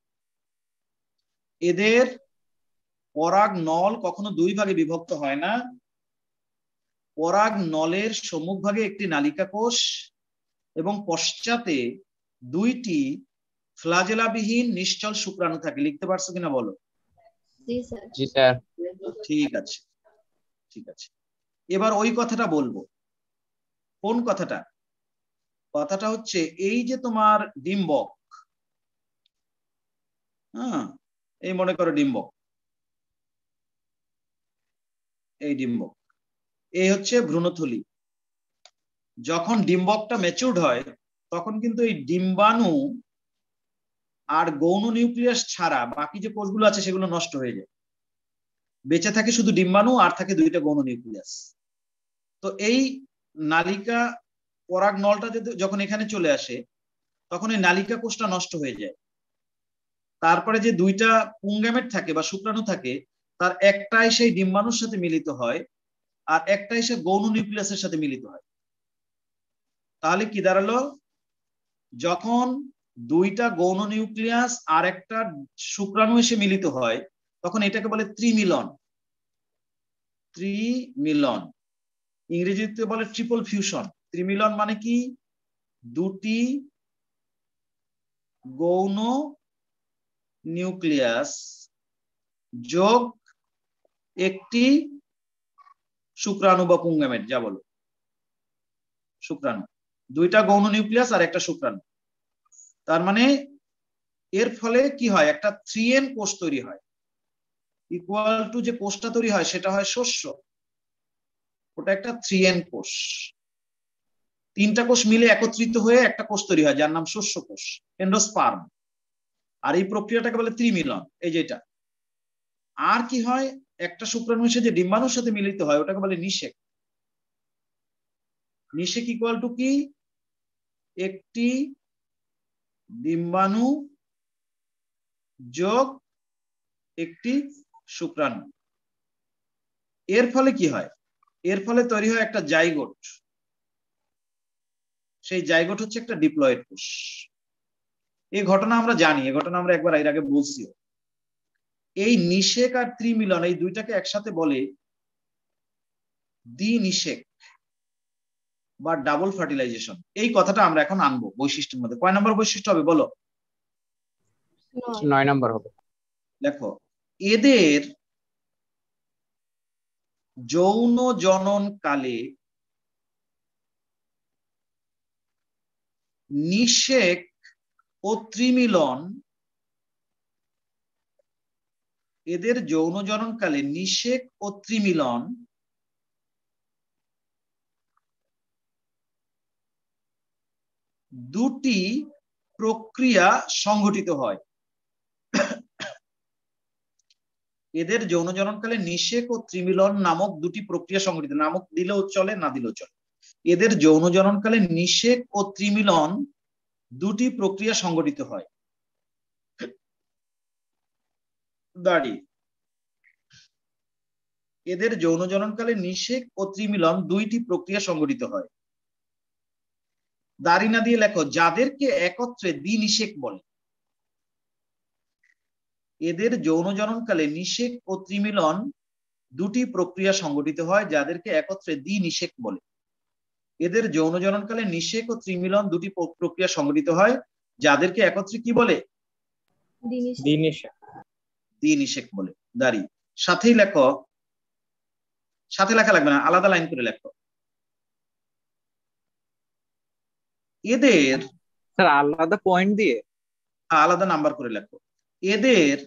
এদের পরাগ নল কখনো দুই ভাগে বিভক্ত হয় না। পরাগ নলের সম্মুখ ভাগে একটি নালিকা কোষ এবং পশ্চাতে দুইটি ফ্লাজেলাবিহীন নিশ্চল শুক্রাণু থাকে। লিখতে পারছো কিনা বলো? জি স্যার। ঠিক আছে, ঠিক আছে। এবার ওই কথাটা বলবো। কোন কথাটা? কথাটা হচ্ছে এই যে তোমার ডিম্বক, হ্যাঁ, এই মনে করো ডিম্বক, এই ডিম্বক, এই হচ্ছে ভ্রূণথলি। যখন ডিম্বকটা ম্যাচিউরড হয় তখন কিন্তু এই ডিম্বাণু আর গৌণ নিউক্লিয়াস ছাড়া বাকি যে কোষগুলো আছে সেগুলো নষ্ট হয়ে যায়। বেঁচে থাকে শুধু ডিম্বাণু আর থাকে দুইটা গৌণ নিউক্লিয়াস। তো এই নালিকা পরাগ নলটা যখন এখানে চলে আসে তখন এই নালিকা কোষটা নষ্ট হয়ে যায়। তারপরে যে দুইটা পুংগ্যামেট থাকে বা শুক্রাণু থাকে, তার একটাই সেই ডিম্বাণুর সাথে মিলিত হয় আর একটাই সে গৌণ নিউক্লিয়াসের সাথে মিলিত হয়। তাহলে কি দাঁড়ালো? যখন দুইটা গৌণ নিউক্লিয়াস আর একটা শুক্রাণু এসে মিলিত হয় তখন এটাকে বলে ত্রিমিলন। ত্রিমিলন ইংরেজিতে বলে ট্রিপল ফিউশন। ত্রিমিলন মানে কি? দুটি গৌণ নিউক্লিয়াস যোগ একটি শুক্রাণু বা পুংগ্যামেট, যা বলো শুক্রাণু। দুইটা গৌণ নিউক্লিয়াস আর একটা শুক্রাণু। তার মানে এর ফলে কি হয়? একটা 3N কোষ তৈরি হয়। ইকুয়াল টু যে কোষটা তৈরি হয় সেটা হয় শস্য, ওটা একটা 3N কোষ। তিনটা কোষ মিলে একত্রিত হয়ে একটা কোষ তৈরি হয় যার নাম শস্য কোষ, এন্ডোস্পার্ম। আর এই প্রক্রিয়াটাকে বলে ত্রিমিলন, এই যেটা। আর কি হয়? একটা শুক্রাণু এসে যে ডিম্বাণুর সাথে মিলিত হয় ওটাকে বলে নিষেক। নিষেক ইকুয়াল টু কি? একটি ডিম্বাণু যোগ একটি শুক্রাণু। এর ফলে কি হয়? এর ফলে তৈরি হয় একটা জাইগোট। সেই জাইগোট হচ্ছে একটা ডিপ্লয়েড কোষ। এই ঘটনা আমরা জানি, এই ঘটনা আমরা একবার এর আগে বলছি। এই নিষেক আর ত্রিমিলন এই দুইটাকে একসাথে বলে দ্বিনিষেক বা ডাবল ফার্টিলাইজেশন। এই কথাটা আমরা এখন আনবো বৈশিষ্ট্যের মধ্যে। কয় নম্বর বৈশিষ্ট্য হবে বলো? 9 নম্বর হবে। দেখো, এদের যৌন জনন কালে নিষেক ও ত্রিমিলন, এদের যৌন জননকালে নিষেক ও ত্রিমিলন দুটি প্রক্রিয়া সংঘটিত হয়। এদের যৌন জননকালে নিষেক ও ত্রিমিলন নামক দুটি প্রক্রিয়া সংঘটিত, নামক দিলেও চলে না দিলেও চলে। এদের যৌন জননকালে নিষেক ও ত্রিমিলন দুটি প্রক্রিয়া সংঘটিত হয়। দাঁড়িয়ে এদের যৌন জননকালে নিষেক ও ত্রিমিলন দুইটি প্রক্রিয়া সংঘটিত হয়। দাড়ি না দিয়ে লেখো, যাদেরকে একত্রে দ্বিনিষেক বলে। এদের যৌন জননকালে নিষেক ও ত্রিমিলন দুটি প্রক্রিয়া সংঘটিত হয় যাদেরকে একত্রে দ্বিনিষেক বলে। এদের যৌন জননকালে নিষেক ও ত্রিমিলন দুটি প্রক্রিয়া সংঘটিত হয় যাদেরকে একত্রে কি বলে? দ্বিনিষেক বলে। দাঁড়ি সাথেই লেখো, সাথে লেখা লাগবে না, আলাদা লাইন করে লেখো। এদের স্যার আলাদা পয়েন্ট দিয়ে আলাদা নাম্বার করে লেখো। এদের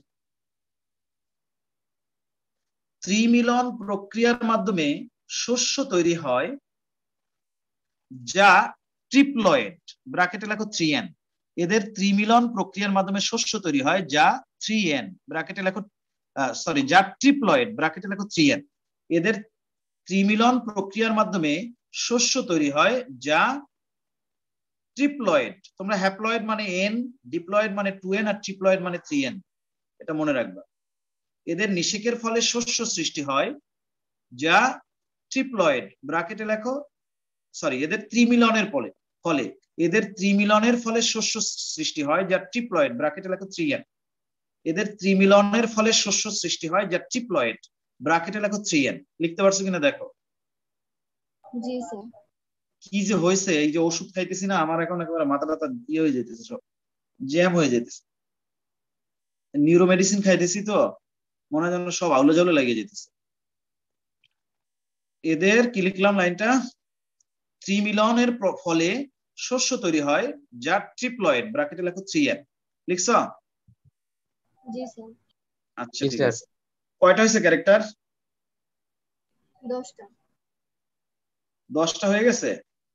ত্রিমিলন প্রক্রিয়ার মাধ্যমে শস্য তৈরি হয় যা ট্রিপ্লয়েড, ব্র্যাকেটে লেখো 3N। এদের ত্রিমিলন প্রক্রিয়ার মাধ্যমে শস্য তৈরি হয় যা 3n ব্র্যাকেটে লেখো, সরি, যা ট্রিপ্লয়েড ব্র্যাকেটে লেখো 3n। এদের ত্রিমিলন প্রক্রিয়ার মাধ্যমে শস্য তৈরি হয় যা ট্রিপ্লয়েড। তোমরা হ্যাপ্লয়েড মানে n, ডিপ্লয়েড মানে 2n, আর ট্রিপ্লয়েড মানে 3n, এটা মনে রাখবা। এদের নিষেকের ফলে শস্য সৃষ্টি হয় যা ট্রিপ্লয়েড ব্র্যাকেটে লেখো, সরি, এদের ত্রিমিলনের ফলে এদের ত্রিমিলনের ফলে শস্য সৃষ্টি হয় যা ট্রিপ্লয়েড ব্র্যাকেটে লেখো 3n। এদের ত্রিমিলনের ফলে শস্য সৃষ্টি হয় যা ট্রিপ্লয়েড ব্র্যাকেটে লেখো 3n। লিখতে পারছো কিনা দেখো। জি স্যার। কি যে হয়েছে, এই যে ওষুধ খাইতেছি না, আমার এখন একেবারে মাথা টাথা ইয়ে হয়ে যেতেছে, সব জ্যাম হয়ে যেতেছে। নিউরো মেডিসিন খাইতেছি তো মনে হয় যেন সব আউলে জাউলে লেগে যেতেছে। এদের কি লিখলাম লাইনটা, ত্রিমিলনের ফলে শস্য তৈরি হয় যা ট্রিপ্লয়েড ব্র্যাকেটে লেখো 3n। লিখছো? জি স্যার। আচ্ছা ঠিক আছে। কয়টা হয়েছে ক্যারেক্টার? 10টা। 10টা হয়ে গেছে।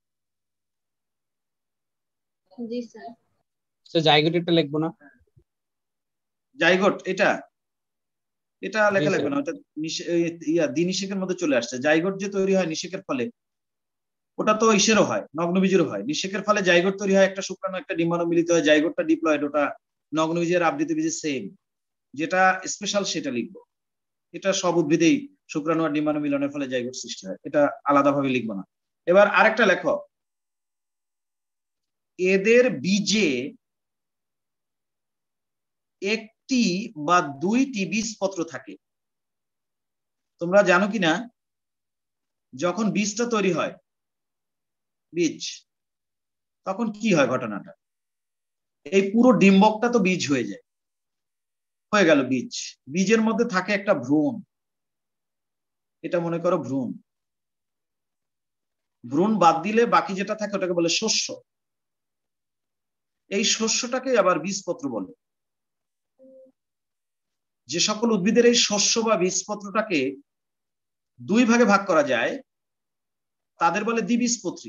জি স্যার। তো জাইগোটেরটা লিখবো না? জাইগোট এটা লেখা জি, লাগবে স্যার। না, ওটা দ্বিনিষেকের মধ্যে চলে আসছে। জাইগোট যে তৈরি হয় নিষেকের ফলে, ওটা তো ইসেরও হয়, নগ্নবীজেরও হয়। নিষেকের ফলে জাইগোট তৈরি হয়, একটা শুক্রাণু একটা ডিম্বাণু মিলিত হয়, জাইগোটটা ডিপ্লয়েড, ওটা নগ্নবীজের আবৃত বীজের সেম। যেটা স্পেশাল সেটা লিখবো। এটা সব উদ্ভিদেই শুক্রাণু আর ডিম্বাণু মিলনের ফলে জাইগোট সৃষ্টি হয়, এটা আলাদাভাবে লিখবো না। এবার আরেকটা লেখো, এদের বীজে একটি বা দুইটি বীজপত্র থাকে। তোমরা জানো কিনা, যখন বীজটা তৈরি হয় বীজ, তখন কি হয় ঘটনাটা, এই পুরো ডিম্বকটা তো বীজ হয়ে যায়, হয়ে গেল বীজ। বীজের মধ্যে থাকে একটা ভ্রূণ, এটা মনে করো ভ্রূণ। ভ্রূণ বাদ দিলে বাকি যেটা থাকে ওটাকে বলে শস্য। এই শস্যটাকে আবার বীজপত্র বলে। যে সকল উদ্ভিদের এই শস্য বা বীজপত্রটাকে দুই ভাগে ভাগ করা যায় তাদের বলে দ্বিবীজপত্রী।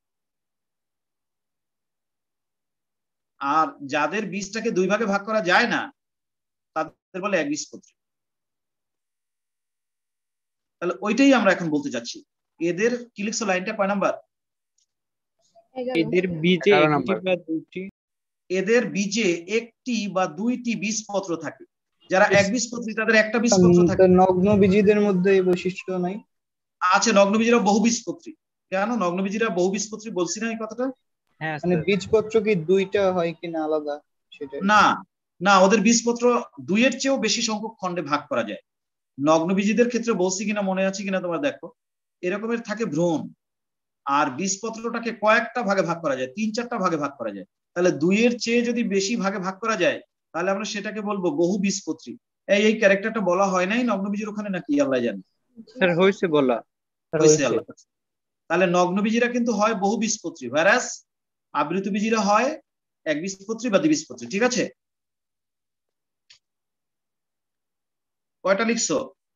আর যাদের বীজটাকে দুই ভাগে ভাগ করা যায় না তাদের বলে একবীজপত্রী। তাহলে ওইটাই আমরা এখন বলতে যাচ্ছি। এদের কি লিখছো লাইনটা, কয় নাম্বার? 11। এদের বীজে 11 একটি নাম্বার। বা দুটি। এদের বীজে একটি বা দুইটি বীজপত্র থাকে। যারা একবীজপত্রী তাদের একটা বীজপত্র থাকে। নগ্ন বীজীদের মধ্যে এই বৈশিষ্ট্য নাই? আছে, নগ্নবীজীরা বহুবীজপত্রী। কেন নগ্নবীজীরা বহুবীজপত্রী বলছি না এই কথাটা? হ্যাঁ মানে স্যার। বীজপত্র কি দুইটা হয় কিনা আলাদা সেটাই? না না, ওদের বীজপত্র দুইয়ের চেয়েও বেশি সংখ্যক খণ্ডে ভাগ করা যায়। নগ্নবীজীদের ক্ষেত্রে বলছি কিনা মনে আছে কিনা তোমার দেখো, এরকমের থাকে ভ্রূণ, আর বীজপত্রটাকে কয়েকটা ভাগে ভাগ করা যায়, 3-4টা ভাগে ভাগ করা যায়। তাহলে দুইয়ের চেয়ে যদি বেশি ভাগে ভাগ করা যায় তাহলে আমরা সেটাকে বলবো বহু বীজপত্রী। এই ক্যারেক্টারটা বলা হয় নাই নগ্নবীজীর ওখানে নাকি, আল্লাহ জানে। স্যার হয়েছে বলা। হয়েছে আল্লাহ। তাহলে নগ্নবীজীরা কিন্তু হয় বহু বীজপত্রী, whereas আবৃতবীজীরা হয় একবীজপত্রী বা দ্বিবীজপত্রী। ঠিক আছে? কয়টা লিখছো?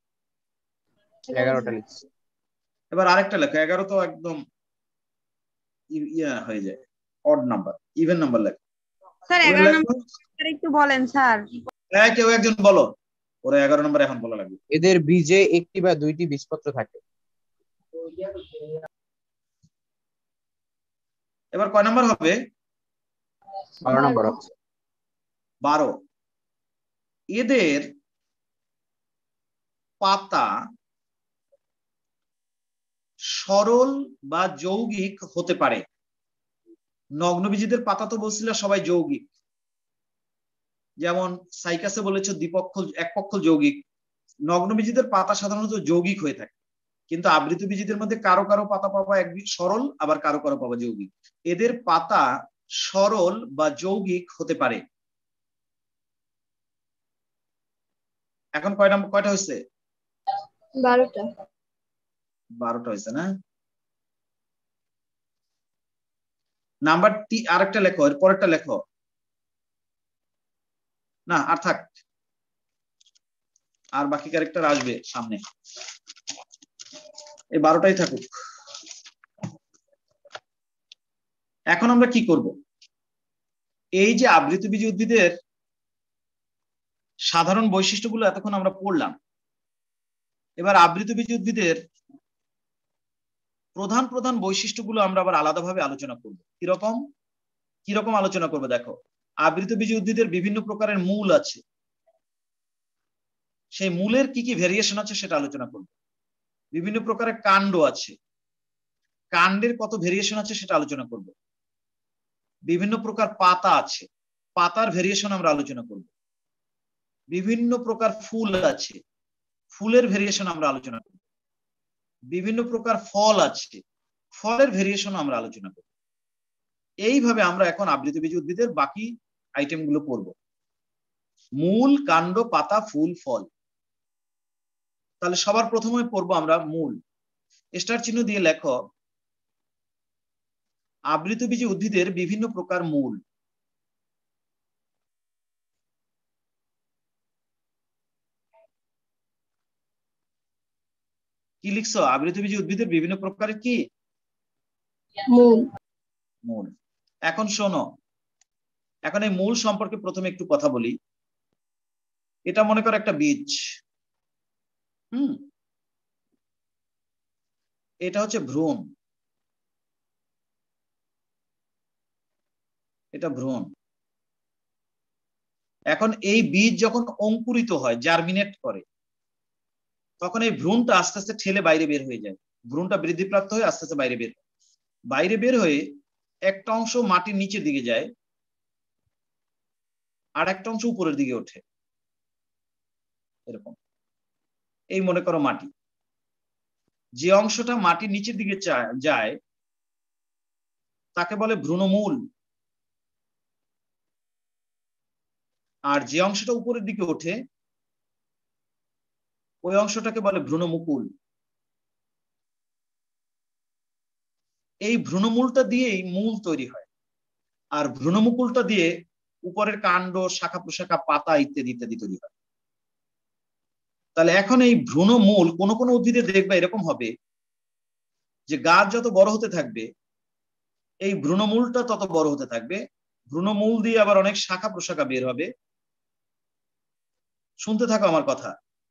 11টা লিখছি। এবার আরেকটা লেখো। 11 তো একদম ইয়া হয়ে যায়, অড নাম্বার, ইভেন নাম্বার লেখো। স্যার এবার 11 লেখো, নম্বর একটু বলেন স্যার। কেউ একজন বলো, ওরা 11 নম্বর এখন বলা লাগবে। এদের বীজে একটি বা দুইটি বীজপত্র থাকে। এবার কয় নাম্বার হবে? 12 নম্বর হচ্ছে। 12। এদের পাতা সরল বা যৌগিক হতে পারে। নগ্নবীজীদের পাতা তো বলছিল সবাই যৌগিক, যেমন সাইকাসে বলেছে একপক্ষল যৌগিক। নগ্নবীজীদের পাতা সাধারণত যৌগিক হয়ে থাকে, কিন্তু আবৃতবীজীদের মধ্যে কারো কারো পাতা পাবা সরল, আবার কারো কারো পাবা যৌগিক। এদের পাতা সরল বা যৌগিক হতে পারে। এখন কয়টা হয়েছে? 12টা। 12টা হয়েছে না? নাম্বারটি আরেকটা লেখো, এর পরেরটা লেখো। না আর থাক, আর বাকি ক্যারেক্টার আসবে সামনে, এই 12টাই থাকুক। এখন আমরা কি করব? এই যে আবৃতবীজী উদ্ভিদের সাধারণ বৈশিষ্ট্যগুলো এতক্ষণ আমরা পড়লাম, এবার আবৃতবীজী উদ্ভিদের প্রধান প্রধান বৈশিষ্ট্যগুলো আমরা আবার আলাদাভাবে আলোচনা করব। কিরকম আলোচনা করব? দেখো, আবৃতবীজী উদ্ভিদের বিভিন্ন প্রকারের মূল আছে, সেই মূলের কি কি ভেরিয়েশন আছে সেটা আলোচনা করব। বিভিন্ন প্রকারের কাণ্ড আছে, কাণ্ডের কত ভেরিয়েশন আছে সেটা আলোচনা করব। বিভিন্ন প্রকার পাতা আছে, পাতার ভেরিয়েশন আমরা আলোচনা করব। বিভিন্ন প্রকার ফুল আছে, ফুলের ভেরিয়েশন আমরা আলোচনা করব। বিভিন্ন প্রকার ফল আছে, ফলের ভেরিয়েশন আমরা আলোচনা করব। এইভাবে আমরা এখন আবৃতবীজী উদ্ভিদের বাকি আইটেমগুলো পড়ব। মূল, কাণ্ড, পাতা, ফুল, ফল। তাহলে সবার প্রথমে পড়বো আমরা মূল। স্টার চিহ্ন দিয়ে লেখো আবৃতবীজী উদ্ভিদের বিভিন্ন প্রকার মূল। কি লিখছো? আবৃতবীজী উদ্ভিদের বিভিন্ন প্রকারের কি মূল। মূল। এখন শোনো, এখন এই মূল সম্পর্কে প্রথমে একটু কথা বলি। এটা মনে করো একটা বীজ, এটা হচ্ছে ভ্রূণ, এটা ভ্রূণ। এখন এই বীজ যখন অঙ্কুরিত হয়, জার্মিনেট করে, তখন এই ভ্রূণটা আস্তে আস্তে ঠেলে বাইরে বের হয়ে যায়। ভ্রূণটা বৃদ্ধিপ্রাপ্ত হয়ে আস্তে আস্তে বাইরে বের হয়ে একটা অংশ মাটির নিচের দিকে যায়, আর একটা অংশ উপরের দিকে ওঠে। এরকম, এই মনে করো মাটি। যে অংশটা মাটির নিচের দিকে যায় তাকে বলে ভ্রূণমূল, আর যে অংশটা উপরের দিকে ওঠে ওই অংশটাকে বলে ভ্রূণমুকুল। এই ভ্রূণমূলটা দিয়েই মূল তৈরি হয়, আর ভ্রূণমুকুলটা দিয়ে উপরের কাণ্ড, শাখা প্রশাখা, পাতা ইত্যাদি ইত্যাদি তৈরি হয়। তাহলে এখন এই ভ্রূণমূল কোন কোন উদ্ভিদে দেখবে এরকম হবে যে গাছ যত বড় হতে থাকবে এই ভ্রূণমূলটা তত বড় হতে থাকবে। ভ্রূণমূল দিয়ে আবার অনেক শাখা প্রশাখা বের হবে। শুনতে থাকো আমার কথা।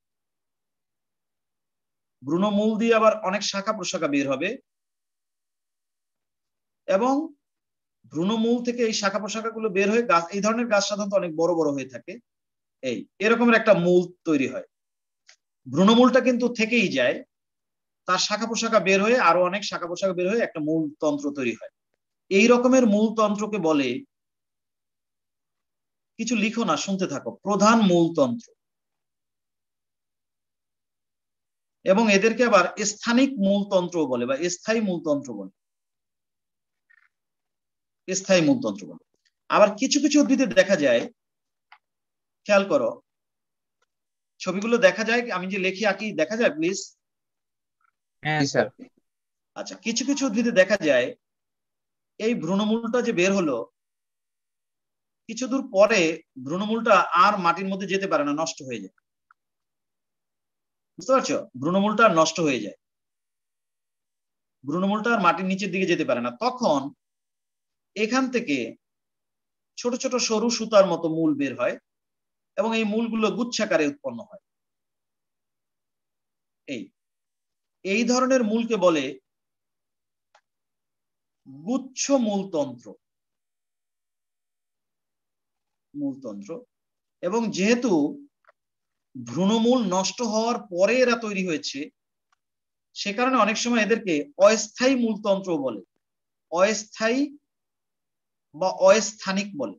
ভ্রূণমূল দিয়ে আবার অনেক শাখা প্রশাখা বের হবে, এবং ভ্রূণমূল থেকে এই শাখা প্রশাখাগুলো বের হয়ে গাছ, এই ধরনের গাছ সাধারণত অনেক বড় বড় হয়ে থাকে। এরকমের একটা মূল তৈরি হয়। ভ্রূণমূলটা কিন্তু থেকেই যায়, তার শাখা প্রশাখা বের হয়ে আরো অনেক শাখা প্রশাখা বের হয়ে একটা মূল তন্ত্র তৈরি হয়। এই রকমের মূল তন্ত্রকে বলে, কিছু লিখো না, শুনতে থাকো, প্রধান মূল তন্ত্র। এবং এদেরকে আবার স্থানিক মূলতন্ত্র বলে বা স্থায়ী মূলতন্ত্র বলে। স্থায়ী মূলতন্ত্র বলে। আবার কিছু কিছু উদ্ভিদে দেখা যায়, খেয়াল করো, ছবিগুলো দেখা যায়, আমি যে লেখি আঁকি দেখা যায় প্লিজ? হ্যাঁ স্যার। আচ্ছা, কিছু কিছু উদ্ভিদে দেখা যায় এই ভ্রূণমূলটা যে বের হলো, কিছু দূর পরে ভ্রূণমূলটা আর মাটির মধ্যে যেতে পারে না, নষ্ট হয়ে যায়। বুঝতে পারছো? ভ্রূণমূলটা নষ্ট হয়ে যায়, ভ্রূণমূলটা আর মাটির নিচের দিকে যেতে পারে না। তখন এখান থেকে ছোট ছোট সরু সুতার মতো মূল বের হয়, এবং এই মূলগুলো গুচ্ছাকারে উৎপন্ন হয়। এই ধরনের মূলকে বলে গুচ্ছ মূলতন্ত্র। এবং যেহেতু ভ্রূণমূল নষ্ট হওয়ার পরে এরা তৈরি হয়েছে, সে কারণে অনেক সময় এদেরকে অস্থায়ী মূলতন্ত্র বলে। অস্থায়ী বা অস্থানিক বলে।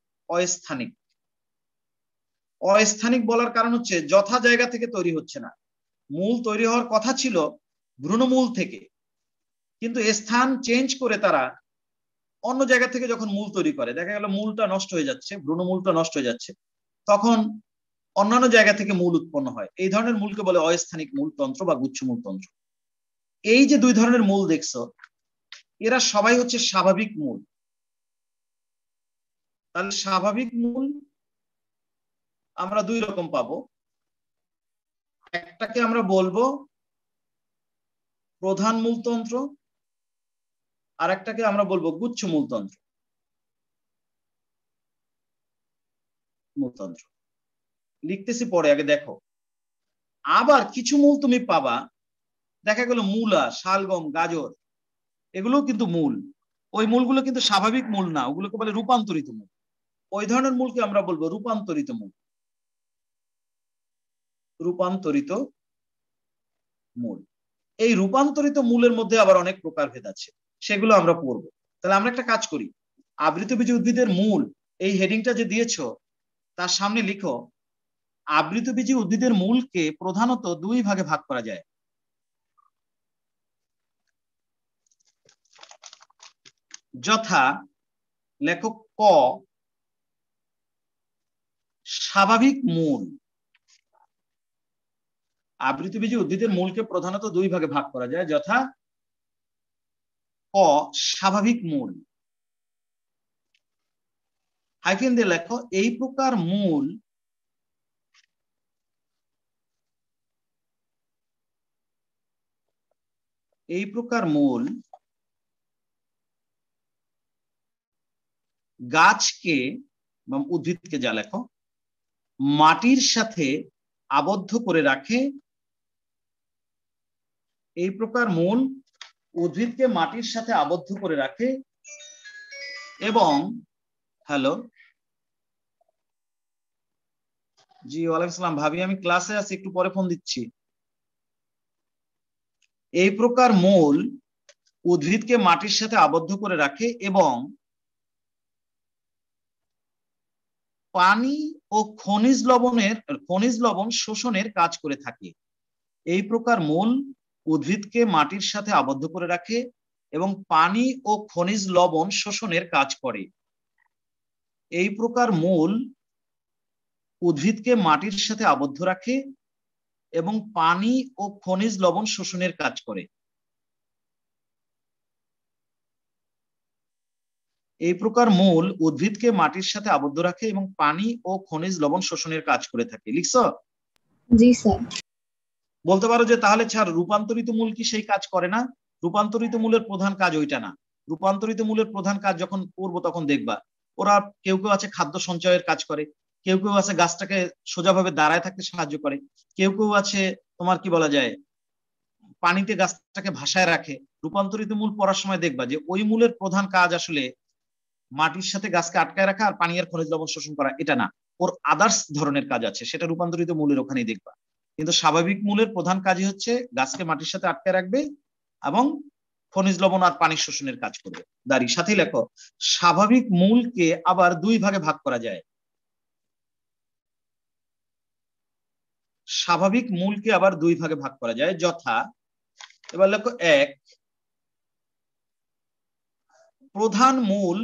অস্থানিক বলার কারণ হচ্ছে যথা জায়গা থেকে তৈরি হচ্ছে না। মূল তৈরি হওয়ার কথা ছিল ভ্রূণমূল থেকে, কিন্তু স্থান চেঞ্জ করে তারা অন্য জায়গা থেকে যখন মূল তৈরি করে, দেখা গেল মূলটা নষ্ট হয়ে যাচ্ছে, ভ্রূণমূলটা নষ্ট হয়ে যাচ্ছে, তখন অন্যান্য জায়গা থেকে মূল উৎপন্ন হয়। এই ধরনের মূলকে বলে অস্থানিক মূলতন্ত্র বা গুচ্ছ মূলতন্ত্র। এই যে দুই ধরনের মূল দেখছো, এরা সবাই হচ্ছে স্বাভাবিক মূল। তাহলে স্বাভাবিক মূল আমরা দুই রকম পাবো। একটাকে আমরা বলবো প্রধান মূলতন্ত্র, আর একটাকে আমরা বলবো গুচ্ছ মূলতন্ত্র। মূলতন্ত্র। লিখতেছি পরে, আগে দেখো। আবার কিছু মূল তুমি পাবা, দেখা গেল মূলা, শালগম, গাজর, এগুলো কিন্তু মূল। ওই মূলগুলো কিন্তু স্বাভাবিক মূল না, ওগুলোকে বলে রূপান্তরিত মূল। ওই ধরনের মূলকে আমরা বলবো রূপান্তরিত মূল। রূপান্তরিত মূল। এই রূপান্তরিত মূলের মধ্যে আবার অনেক প্রকারভেদ আছে, সেগুলো আমরা পড়বো। তাহলে আমরা একটা কাজ করি, আবৃতবীজী উদ্ভিদের মূল এই হেডিংটা যে দিয়েছো তার সামনে লিখো, আবৃতবীজী উদ্ভিদের মূলকে প্রধানত দুই ভাগে ভাগ করা যায়। যথা লেখো ক স্বাভাবিক মূল। আবৃতবীজী উদ্ভিদের মূলকে প্রধানত দুই ভাগে ভাগ করা যায়, যথা ক স্বাভাবিক মূল, হাইফেন দিয়ে লেখো এই প্রকার মূল গাছকে বা উদ্ভিদকে, যা লেখো, মাটির সাথে আবদ্ধ করে রাখে। এই প্রকার মূল উদ্ভিদকে মাটির সাথে আবদ্ধ করে রাখে এবং হ্যালো জি ওয়ালাইকুম আসসালাম ভাবি, আমি ক্লাসে আছি, একটু পরে ফোন দিচ্ছি। এই প্রকার মূল উদ্ভিদকে মাটির সাথে আবদ্ধ করে রাখে এবং পানি ও খনিজ লবণ শোষণের কাজ করে থাকে। এই প্রকার মূল উদ্ভিদকে মাটির সাথে আবদ্ধ করে রাখে এবং পানি ও খনিজ লবণ শোষণের কাজ করে। এই প্রকার মূল উদ্ভিদকে মাটির সাথে আবদ্ধ রাখে এবং পানি ও খনিজ লবণ শোষণের কাজ করে। এই প্রকার মূল উদ্ভিদকে মাটির সাথে আবদ্ধ রাখে এবং পানি ও খনিজ লবণ শোষণের কাজ করে থাকে। লিখছো? জি স্যার। বলতে পারো যে তাহলে ছাড়, রূপান্তরিত মূল কি সেই কাজ করে না? রূপান্তরিত মূলের প্রধান কাজ ওইটা না। রূপান্তরিত মূলের প্রধান কাজ যখন পড়বো তখন দেখবা, ওরা কেউ কেউ আছে খাদ্য সঞ্চয়ের কাজ করে, কেউ কেউ আছে গাছটাকে সোজাভাবে দাঁড়ায় থাকতে সাহায্য করে, কেউ কেউ আছে তোমার কি বলা যায় পানিতে গাছটাকে ভাসায় রাখে। রূপান্তরিত মূল পড়ার সময় দেখবা যে ওই মূলের প্রধান কাজ আসলে মাটির সাথে গাছকে আটকায় রাখা আর পানি আর খনিজ লবণ শোষণ করা, এটা না। ওর আদার্স ধরনের কাজ আছে, সেটা রূপান্তরিত মূলের ওখানেই দেখবা। কিন্তু স্বাভাবিক মূলের প্রধান কাজই হচ্ছে গাছকে মাটির সাথে আটকায় রাখবে এবং খনিজ লবণ আর পানি শোষণের কাজ করবে। দাঁড়ি সাথে লেখো, স্বাভাবিক মূলকে আবার দুই ভাগে ভাগ করা যায়। স্বাভাবিক মূলকে আবার দুই ভাগে ভাগ করা যায়, যথা, এবার লেখো এক, প্রধান মূল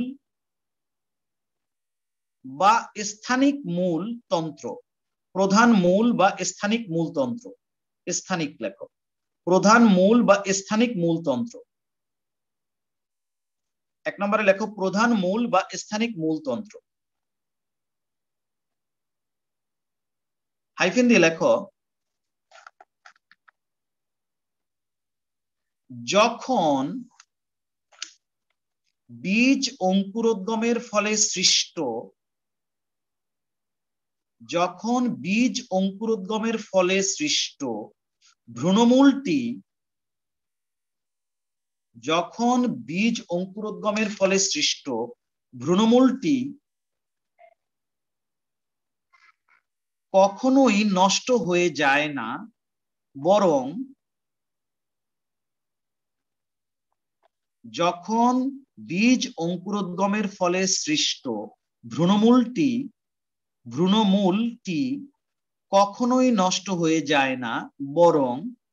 বা স্থানিক মূল তন্ত্র। প্রধান মূল বা স্থানিক মূলতন্ত্র। স্থানিক লেখো, প্রধান মূল বা স্থানিক মূলতন্ত্র। এক নম্বরে লেখো প্রধান মূল বা স্থানিক মূলতন্ত্র, হাইফেন দিয়ে লেখো যখন বীজ অঙ্কুরোদ্গমের ফলে সৃষ্ট, যখন বীজ অঙ্কুরোদ্গমের ফলে সৃষ্ট ভ্রূণমূলটি, যখন বীজ অঙ্কুরোদ্গমের ফলে সৃষ্ট ভ্রূণমূলটি কখনোই নষ্ট হয়ে যায় না, বরং যখন বীজ অঙ্কুরোদ্গমের ফলে সৃষ্ট ভ্রূণমূলটি কখনোই নষ্ট হয়ে যায় না, বরং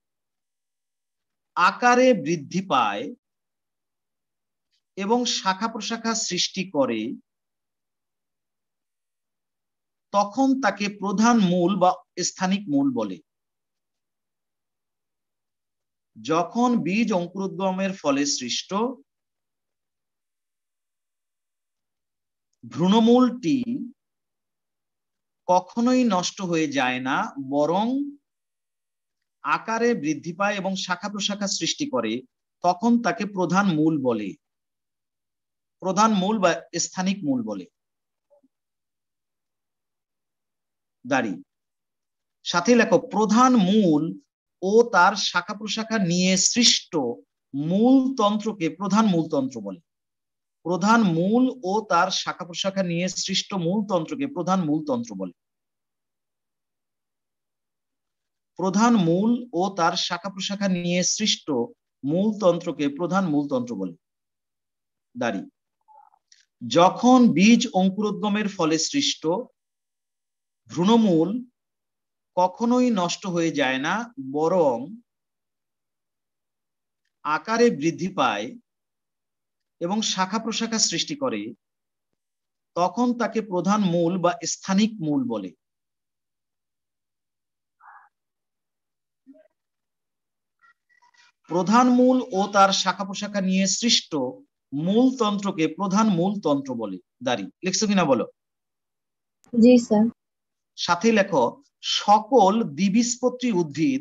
আকারে বৃদ্ধি পায় এবং শাখা প্রশাখা সৃষ্টি করে, তখন তাকে প্রধান মূল বা স্থানিক মূল বলে। যখন বীজ অঙ্কুরোদ্গমের ফলে সৃষ্ট ভ্রূণমূলটি কখনোই নষ্ট হয়ে যায় না, বরং আকারে বৃদ্ধি পায় এবং শাখা প্রশাখা সৃষ্টি করে, তখন তাকে প্রধান মূল বলে, প্রধান মূল বা স্থানিক মূল বলে। দাড়ি। সাথে লেখো প্রধান মূল ও তার শাখা প্রশাখা নিয়ে সৃষ্ট মূল তন্ত্রকে প্রধান মূলতন্ত্র বলে। প্রধান মূল ও তার শাখা প্রশাখা নিয়ে সৃষ্ট মূল তন্ত্রকে প্রধান মূলতন্ত্র বলে। প্রধান মূল ও তার শাখা প্রশাখা নিয়ে সৃষ্ট মূলতন্ত্রকে প্রধান মূলতন্ত্র বলে। দাড়ি। যখন বীজ অঙ্কুরোদ্গমের ফলে সৃষ্ট ভ্রূণমূল কখনোই নষ্ট হয়ে যায় না, বরং আকারে বৃদ্ধি পায় এবং শাখা প্রশাখা সৃষ্টি করে, তখন তাকে প্রধান মূল বা স্থানিক মূল বলে। প্রধান মূল ও তার শাখা প্রশাখা নিয়ে সৃষ্ট মূল তন্ত্রকে প্রধান মূল তন্ত্র বলে। দাড়ি। লিখছো কিনা বলো? জি স্যার। সাথে লেখো সকল দ্বিবীজপত্রী উদ্ভিদ,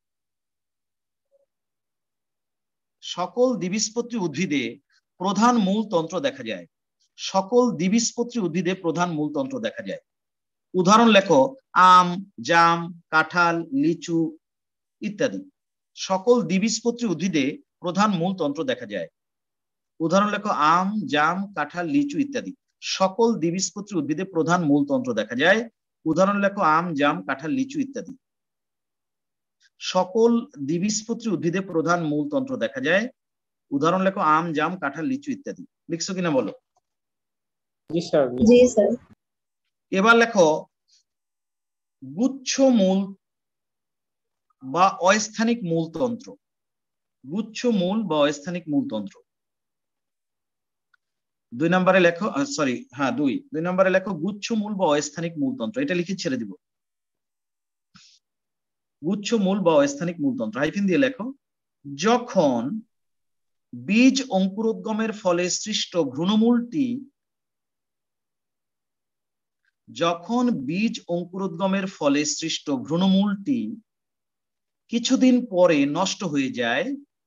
সকল দ্বিবীজপত্রী উদ্ভিদে প্রধান মূল তন্ত্র দেখা যায়। সকল দ্বিবীজপত্রী উদ্ভিদে প্রধান মূল তন্ত্র দেখা যায়। উদাহরণ লেখো আম, জাম, কাঁঠাল, লিচু ইত্যাদি। সকল দ্বিবীজপত্রী উদ্ভিদে প্রধান মূল তন্ত্র দেখা যায়। উদাহরণ লেখো আম, জাম, কাঁঠাল, লিচু ইত্যাদি। সকল দ্বিবীজপত্রী উদ্ভিদে প্রধান মূল তন্ত্র দেখা যায়। উদাহরণ লেখো আম, জাম, কাঁঠাল, লিচু ইত্যাদি। সকল দ্বিবীজপত্রী উদ্ভিদে প্রধান মূল তন্ত্র দেখা যায়। উদাহরণ লেখো আম, জাম, কাঁঠাল, লিচু ইত্যাদি। লিখছো কিনা বলো? জি স্যার। জি স্যার। এবার লেখো গুচ্ছ মূল বা অস্থানিক মূলতন্ত্র। গুচ্ছ মূল বা অস্থানিক মূলতন্ত্র। 2 নম্বরে লেখো, সরি হ্যাঁ 2 নম্বরে লেখো গুচ্ছ মূল বা অস্থানিক মূলতন্ত্র। এটা লিখে ছেড়ে দিব। গুচ্ছ মূল বা অস্থানিক মূলতন্ত্র হাইফেন দিয়ে লেখো যখন বীজ অঙ্কুরোদ্গমের ফলে সৃষ্ট ভ্রূণমূলটি, যখন বীজ অঙ্কুরোদ্গমের ফলে সৃষ্ট ভ্রূণমূলটি কিছুদিন পরে নষ্ট হয়ে যায়,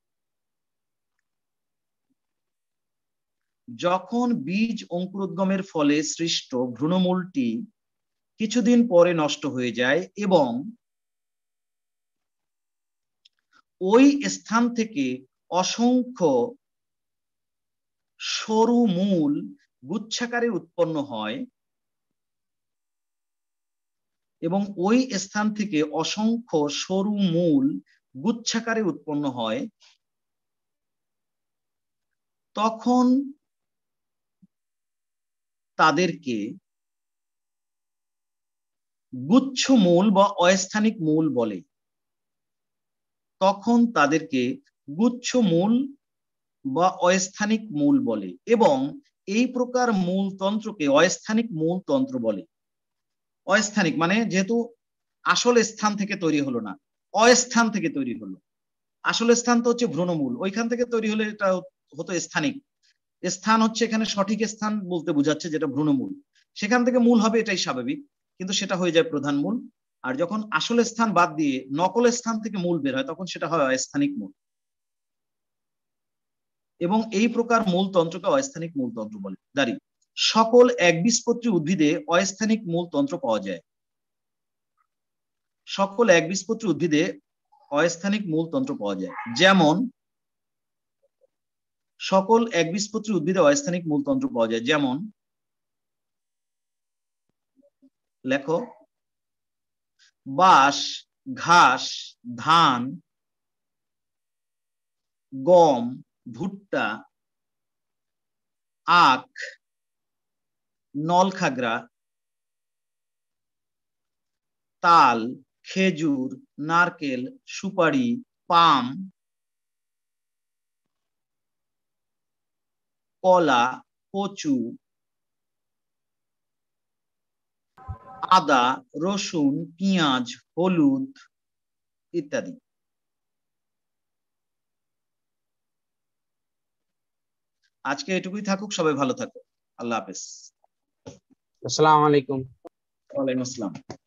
যখন বীজ অঙ্কুরোদ্গমের ফলে সৃষ্ট ভ্রূণমূলটি কিছুদিন পরে নষ্ট হয়ে যায় এবং ওই স্থান থেকে অসংখ্য সরু মূল গুচ্ছাকারে উৎপন্ন হয় এবং ওই স্থান থেকে অসংখ্য সরু মূল গুচ্ছাকারে উৎপন্ন হয়, তখন তাদেরকে গুচ্ছ মূল বা অস্থানিক মূল বলে। তখন তাদেরকে গুচ্ছ মূল বা অস্থানিক মূল বলে এবং এই প্রকার মূলতন্ত্রকে অস্থানিক মূলতন্ত্র বলে। অস্থানিক মানে যেহেতু আসল স্থান থেকে তৈরি হলো না, অস্থান থেকে তৈরি হলো। আসল স্থান তো হচ্ছে ভ্রূণমূল, ওইখান থেকে তৈরি হলে এটা হতো স্থানিক। স্থান হচ্ছে এখানে সঠিক স্থান বলতে বোঝাচ্ছে, যেটা ভ্রূণমূল, সেখান থেকে মূল হবে, এটাই স্বাভাবিক, কিন্তু সেটা হয়ে যায় প্রধান মূল। আর যখন আসল স্থান বাদ দিয়ে নকল স্থান থেকে মূল বের হয়, তখন সেটা হয় অস্থানিক মূল। এবং এই প্রকার মূলতন্ত্রকে অস্থানিক মূলতন্ত্র বলে। দাঁড়ি। সকল একবীজপত্রী উদ্ভিদে অস্থানিক মূলতন্ত্র পাওয়া যায়। সকল একবীজপত্রী উদ্ভিদে অস্থানিক মূলতন্ত্র পাওয়া যায়। যেমন সকল একবীজপত্রী উদ্ভিদে অস্থানিক মূলতন্ত্র পাওয়া যায়, যেমন লেখো বাঁশ, ঘাস, ধান, গম, ভুট্টা, আখ, নলখাগড়া, তাল, খেজুর, নারকেল, সুপারি, পাম, কলা, কচু, আদা, রসুন, পেঁয়াজ, হলুদ ইত্যাদি। আজকে এটুকুই থাকুক, সবাই ভালো থাকো। আল্লাহ হাফেজ। আসসালামু আলাইকুম। ওয়ালাইকুম আসসালাম।